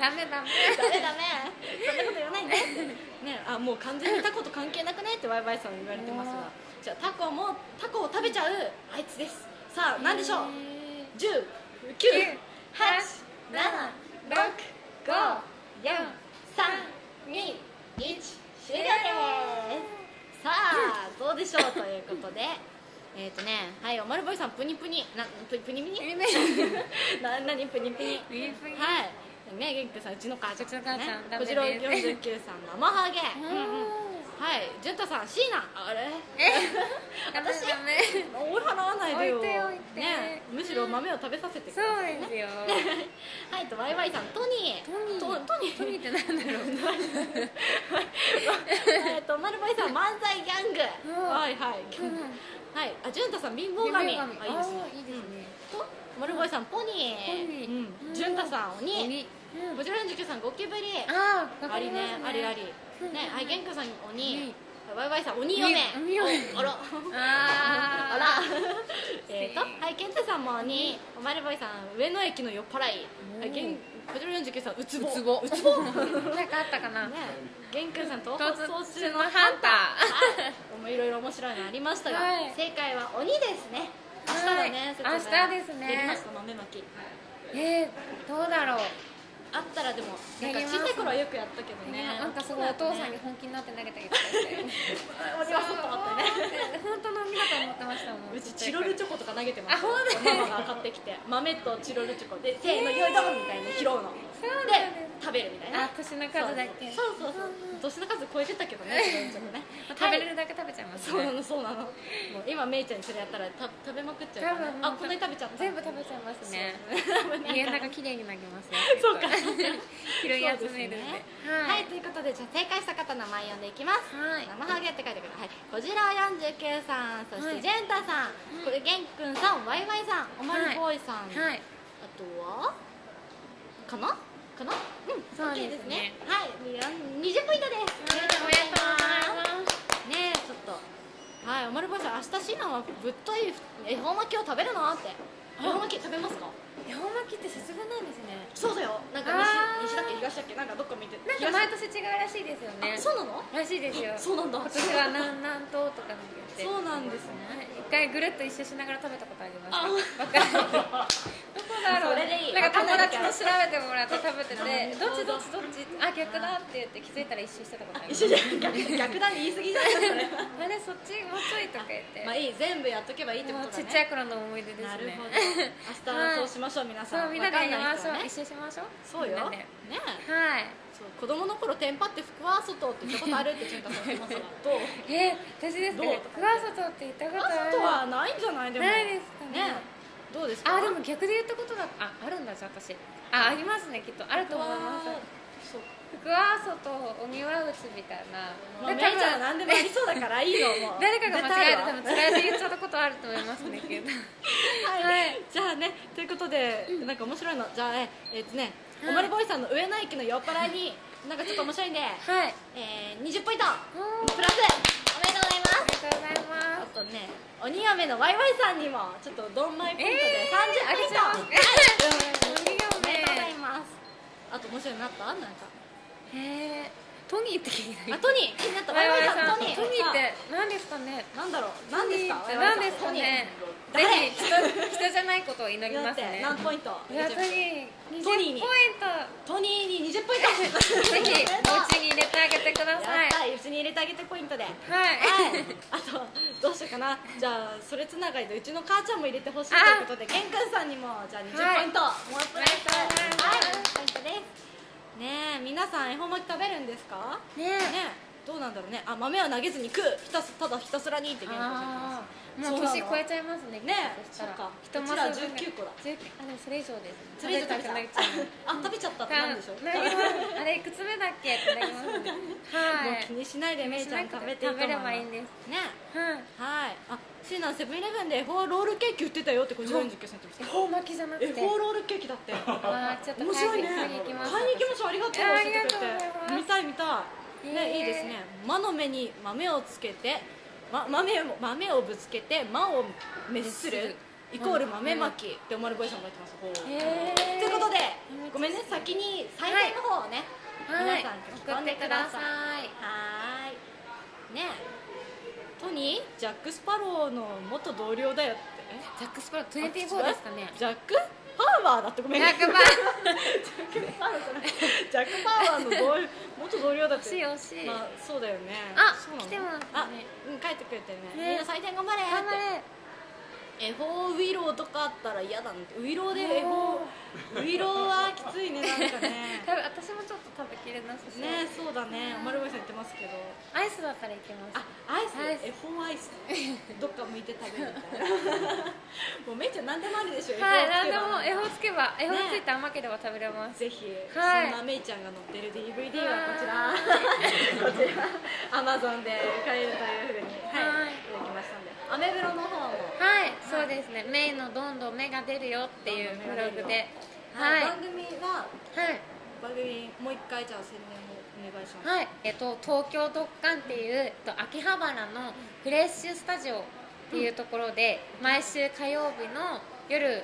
こと言わないね。ね、もう完全にタコと関係なくねってワイワイさん言われてますが、じゃあタコを食べちゃうあいつです。さあ何でしょう？10、9、8、7、6、5、4、3、2、1、終了です。さあどうでしょうということで、はい、おまるぼいさんプニプニ何プニプニはい、ね、ゲンクさんうちの母ちゃんね、小次郎49さん生ハゲ、はい、潤太さんシーナ、あれ私追い払わないでよね、むしろ豆を食べさせてくださいね。そうですよ。はい、とワイワイさんトニーってなんだろう。まるぼいさん漫才ギャング、はい、潤太さん貧乏神、いいですね。とまるぼいさんポニー、潤太さん鬼、小次郎49さんゴキブリ、ありね、ありね、はい、ゲンクさん鬼、ワイワイさん鬼嫁、あらはい、ケンタさんも鬼、おまるぼいさん上野駅の酔っ払い、小次郎49さんウツボなんかあったかな。 ゲンクさん東北総中のハンター、いろいろ面白いのありましたが、正解は鬼ですね。明日だね。 明日ですね。 やりますか豆まき？ どうだろう。 あったらでもなんか小さい頃はよくやったけどね。 なんかすごいお父さんに本気になって投げたりとかして。 鬼は外あってね。 本当の鬼だと思ってましたもん。 うちチロルチョコとか投げてました。ママが買ってきて豆とチロルチョコでせーのよいどんみたいな拾うの。で食べるみたいな。 年の数だけ。 そう。年の数超えてたけどね、チロルチョコね。 食べれるだけ食べちゃいますね。 そうなの。もう今メイちゃんにそれやったら食べまくっちゃうからね。こんなに食べちゃった。 全部食べちゃいますね。家の中綺麗に投げますね。 そうか。 拾い集めるんで。 はい、ということでじゃあ正解した方名前読んでいきます。生ハゲって書いてください。小次郎49さん、そしてジェンタさん、これゲンくんさん、ワイワイさん、おまるボーイさん、あとはかなそうですね。 はい、20ポイントです。 おめでとうございますね。ちょっとはい、おまるボーイさん、明日シーナはぶっとい恵方巻きを食べるのって。恵方巻き食べますか？ 恵方巻きって節分なんですね。 そうだよ。なんか西だっけ東だっけ、なんかどっか見て。 なんか毎年違うらしいですよね。 そうなの？ らしいですよ。 そうなんだ。 今年は南東とかなんて言って。 そうなんですね。 一回ぐるっと一周しながら食べたことあります。わかる。どこだろう。 それでいい。 なんか友達と調べてもらって食べてて、どっち逆だって言って気づいたら一周してたことあります。 一周逆だに言い過ぎじゃないそれ。 あれそっちもうちょいとか言って。 まあいい、全部やっとけばいいってことだね。 ちっちゃい頃の思い出ですね。 なるほど。明日そうしましょう皆さん。 そうみんなでやりましょう。一周しましょう。 そうよ。ね。 はい。 子供の頃テンパって福は外って言ったことあるって潤太さん言ってますが、どう？ 私ですね。福は外って言ったことある。 外はないんじゃないでも。 ないですかね。 どうですか？ でも逆で言ったことだ。あるんだじゃあ私。ありますねきっとあると思います。そう。福は外鬼は内みたいな。 メイちゃん何でもありそうだからいいのもう。 誰かが間違えて多分つらいで言っちゃったことあると思いますねけど。 はい。じゃあねということでなんか面白いのじゃあおまるボーイさんの上野駅の酔っ払いになんかちょっと面白いんで、 はい 20ポイントおープラスおめでとうございます。 ありがとうございあますとね、鬼嫁のワイワイさんにもちょっとドンマイポイントで30ポイント、 あげちゃいますおめでとうございます。あと面白いのあった？なんかへえトニーって聞いたあ、トニー気になった。ワイワイさんトニートニーって何ですかね。 なんだろう、何ですか？ 何ですかね。ぜ誰？ ひ人じゃないことを祈りだってますね。 何ポイント？ いやトニー20 トニーにポイントトニーに20ポイントぜひお家に入れてあげてください。 やったー、うちに入れてあげてポイントで。はい。 はいあとどうしようかな。じゃあそれつながりでうちの母ちゃんも入れてほしいということで、ケンくんさんにもじゃあ20ポイントもらってもらいます。はい、20ポイントです。ねえ、皆さん恵方巻き食べるんですか？ ねねえ。どうなんだろうね。あ、豆は投げずに食う。ただひたすらにってケンくんさん言ってます。 もう年超えちゃいますね。 ねえ、 そしたらそっか。 一マうちらス分 19個だ。 あでもそれ以上です。 それ以上食べちゃうなくなっちゃう。 あ、食べちゃったってなんでしょう。 なりますあれいくつ目だっけってなりますね。はい。 もう気にしないでめいちゃん食べていいと思います。 食べればいいんですね。 はい。 はい。あ、シーナンセブンイレブンで恵方ロールケーキ売ってたよってこちらに実況されてます。 恵方巻きじゃなくて。 恵方ロールケーキだって。 あーちょっと面白いね。 買いに行きます。 買いに行きましょう。ありがとう。教えてくれありがとうございて。 ます見たい見たい。ね、いいですね。魔の目に豆をつけて、豆をぶつけて魔を滅する。イコール豆まきって思われ声さんが言ってます。ほう。ということで、ごめんね、先に採点の方をね、皆さん書き込んでください。はーい。ねえ、トニー、ジャック・スパローの元同僚だよって。 ジャックスパロー24ですかね。 ジャック・パーワーだって。ごめんね。 ジャックパジャック・パーワーの元同僚だって。 惜しい惜しい。 まあそうだよね。 あそうなの来てますねあ、うん、帰ってくれてるね。 ねみんな採点頑張れって。 頑張れ。 恵方ウイローとかあったら嫌だね。ウイローで恵方ウイローはきついね、なんかね。 私もちょっと食べきれなさそう。 ね、そうだね。おまるぼいさん言ってますけど。 アイスだったらいけます。 あ、アイス、 アイス恵方アイス。どっか向いて食べるみたいな。もうめいちゃん何でもありでしょ。 はい、なんでも恵恵方つけば、恵方ついて甘ければ食べれます。 ぜひ、 はいそんなめいちゃんが載ってる DVD はこちらこちら Amazon で買えるというふうに、はい、いただきましたんで、アメブロの方も、 はい、そうですね。メイのどんどん芽が出るよっていうブログで、はい、 番組ははい。 番組もう一回じゃあ宣伝をお願いします。 はい、東京ドッカンっていう秋葉原のフレッシュスタジオっていうところで、毎週火曜日の夜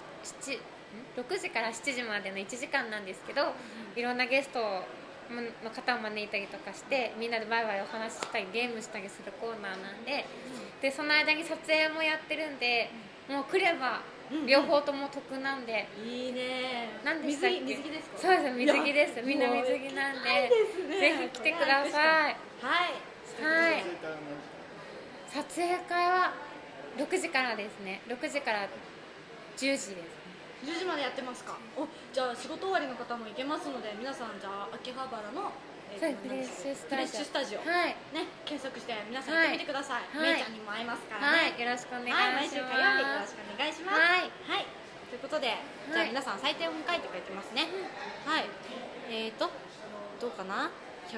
6時から7時までの1時間なんですけど、いろんなゲストの方を招いたりとかして、みんなでワイワイお話ししたりゲームしたりするコーナーなんで、でその間に撮影もやってるんで、もう来れば両方とも得なんで。 いいね。 何でしたっけ？ 水着ですか？ そうです、水着です。みんな水着なんで、ぜひ来てください。 はい。 はい。撮影会は6時からですね。6時から10時ですね。 10時までやってますか？お、じゃあ仕事終わりの方も行けますので、皆さんじゃあ秋葉原のフレッシュスタジオ。 ね、 はい。 検索して皆さん行ってみてください。 はいめいちゃんにも会えますからはい、 ね。 よろしくお願いはい、毎します。 週火曜日よろしくお願いします。 はい。 はい。ということで、じゃあ皆さん採点を書いてくれてますね。はい。どうかな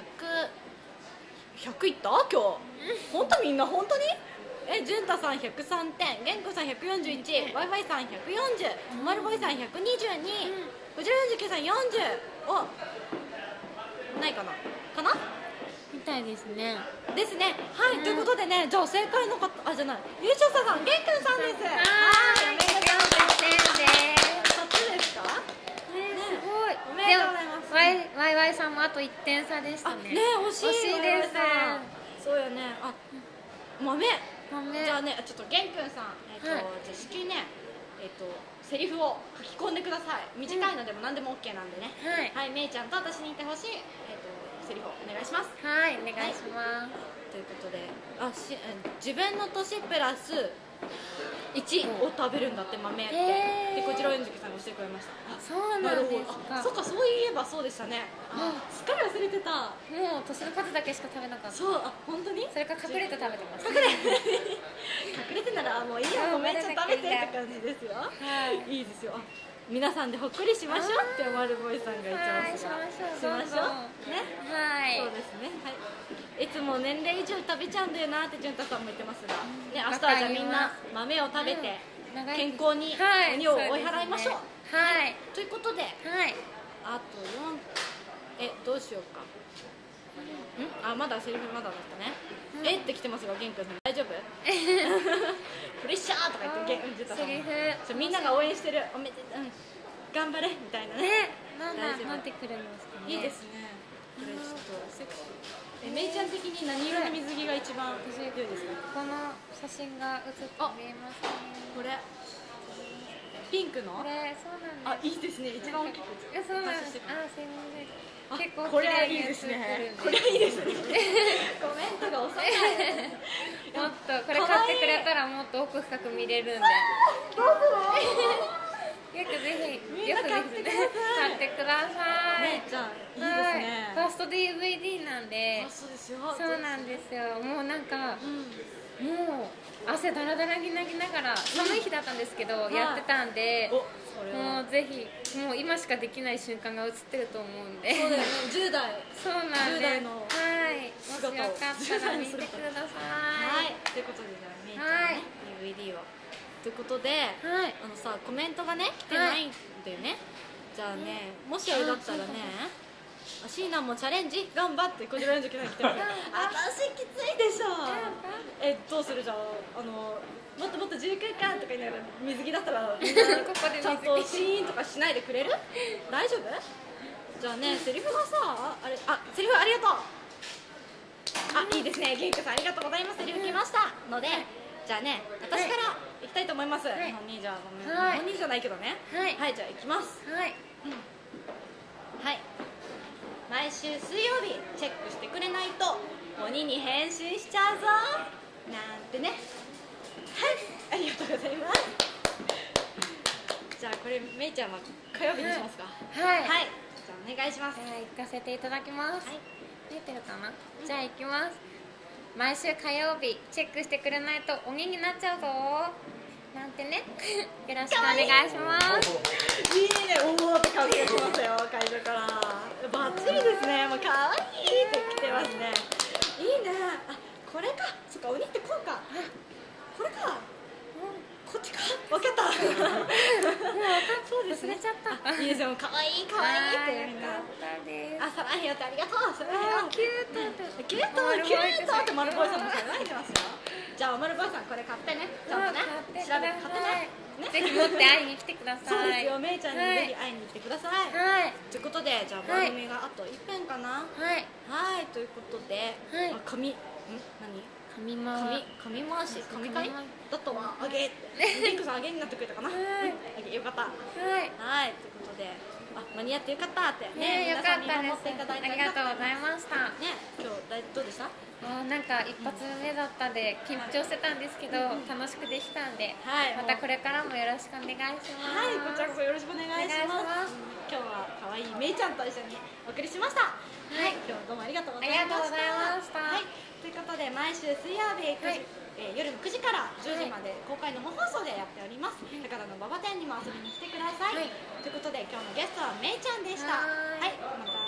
？100いった今日？本当みんな本当に？潤太さん103点、げんこさん141、ワイワイさん140、まるぼいさん122、こちら49さん40。お、ないかな？かな？ みたいですね。 ですね。はい、ということでね、じゃあ正解の方、あ、じゃない、優勝者さん、げんくんさんです。 はい、 おめでとうございます。初ですか？ ね、すごい。 おめでとうございます。 ワイワイさんもあと1点差でしたね。 ね、惜しい。 惜しいです。 そうよね。あ、豆。 豆。 じゃあね、ちょっとげんくんさん、じゃあ至急ね、セリフを書き込んでください。短いのでも何でも OK なんでね。はい、めいちゃんと私にいてほしい、セリフをお願いします。 はい、お願いします。 ということで、自分の年プラス1を食べるんだって、豆って。で、こちらを40さんがしてくれました。 そうなんですか。 そっか、そういえばそうでしたね。すっかり忘れてた。 もう年の数だけしか食べなかった。 そう、あ、本当に？ それから隠れて食べてます。 隠れてならもういいよ、ごめん、ちょっと食べてって感じですよ。はい、いいですよ。皆さんでほっこりしましょうってまるぼいさんが言ってますが、 しましょうね。はい、 そうですね。はい、いつも年齢以上食べちゃうんだよなって潤太さんも言ってますが、ね、明日はじゃあみんな豆を食べて健康に鬼を追い払いましょう。 はい、 ということで、 はい、 あとどうしようか。まだセリフまだだったね。って来てますが、元気さん大丈夫？プレッシャーとか言って出たさん。 セリフみんなが応援してる。おめで頑張れみたいなね。 なんてくるんですかね。 いいですね。これちょっとセクシー。めいちゃん的に何色の水着が一番良いですか？ この写真が写って見えますね。 これピンクの？ これそうなんです。 いいですね。一番大きく。 そうなんです。すいません。結構これはいいですね。これいいですね。コメントが遅い。 もっとこれ買ってくれたらもっと奥深く見れるんで。よくぜひ買ってください。 めいちゃんいいですね。 ファースト DVD なんで。 そうですよ。 そうなんですよ。もうなんかもう汗だらだらになりながら寒い日だったんですけどやってたんで。もうぜひもう今しかできない瞬間が映ってると思うんで。 そうだよね。10代。 そうなんです。 のはい。もしよかったら見てください。 はい。ということでじゃあめいちゃんね DVD を。ということでコメントがね来てないんだよね。じゃあねもしあれだったらね。シーナもチャレンジ頑張ってこちらの時来てます。私きついでしょ。どうするじゃあもっともっと自由空間とか言いながら水着だったらみんなちゃんとシーンとかしないでくれる？大丈夫？じゃあねセリフがさセリフありがとう。いいですね。元気さんありがとうございます。セリフ来ましたのでじゃあね私から行きたいと思います。日本にじゃあ日本にじゃないけどね。はいじゃあ行きます。はい。毎週水曜日チェックしてくれないと鬼に変身しちゃうぞなんてね。はい、ありがとうございます。じゃあこれめいちゃんは火曜日にしますか？はい、じゃあお願いします。 行かせていただきます。見えてるかな？じゃあ行きます。毎週火曜日チェックしてくれないと鬼になっちゃうぞなんてね。よろしくお願いします。 いいね。おーって感じがしますよ。会場からバッチリですね。もう可愛いって来てますね。いいね。これか。そっか、鬼ってこうか。これか。こっちか。分かった。そうですね。 忘れちゃった。 いいですよ。可愛い可愛いってみんな。サラヘヨってありがとう。キュートって丸ボイさんも書いてますよ。じゃあ丸ボイさんこれ買ってね。ちゃんとね。調べて買ってね。 ぜひ持って会いに来てください。 そうですよ。めいちゃんにぜひ会いに来てください。ということでじゃあ番組があと1分かな。ということで髪回し神回だったわ。あげリンクさんあげになってくれたかな。よかった。ということで間に合ってよかったってね。 よかったです。 ありがとうございましたね。今日どうでした？ なんか一発目だったで緊張してたんですけど楽しくできたんでまたこれからもよろしくお願いします。 こちらこそよろしくお願いします。今日は可愛いめいちゃんと一緒にお送りしました。今日どうもありがとうございました。ということで毎週水曜日夜の9時から10時まで公開の生放送でやっております。高田の馬場店にも遊びに来てください。ということで今日のゲストはめいちゃんでした。また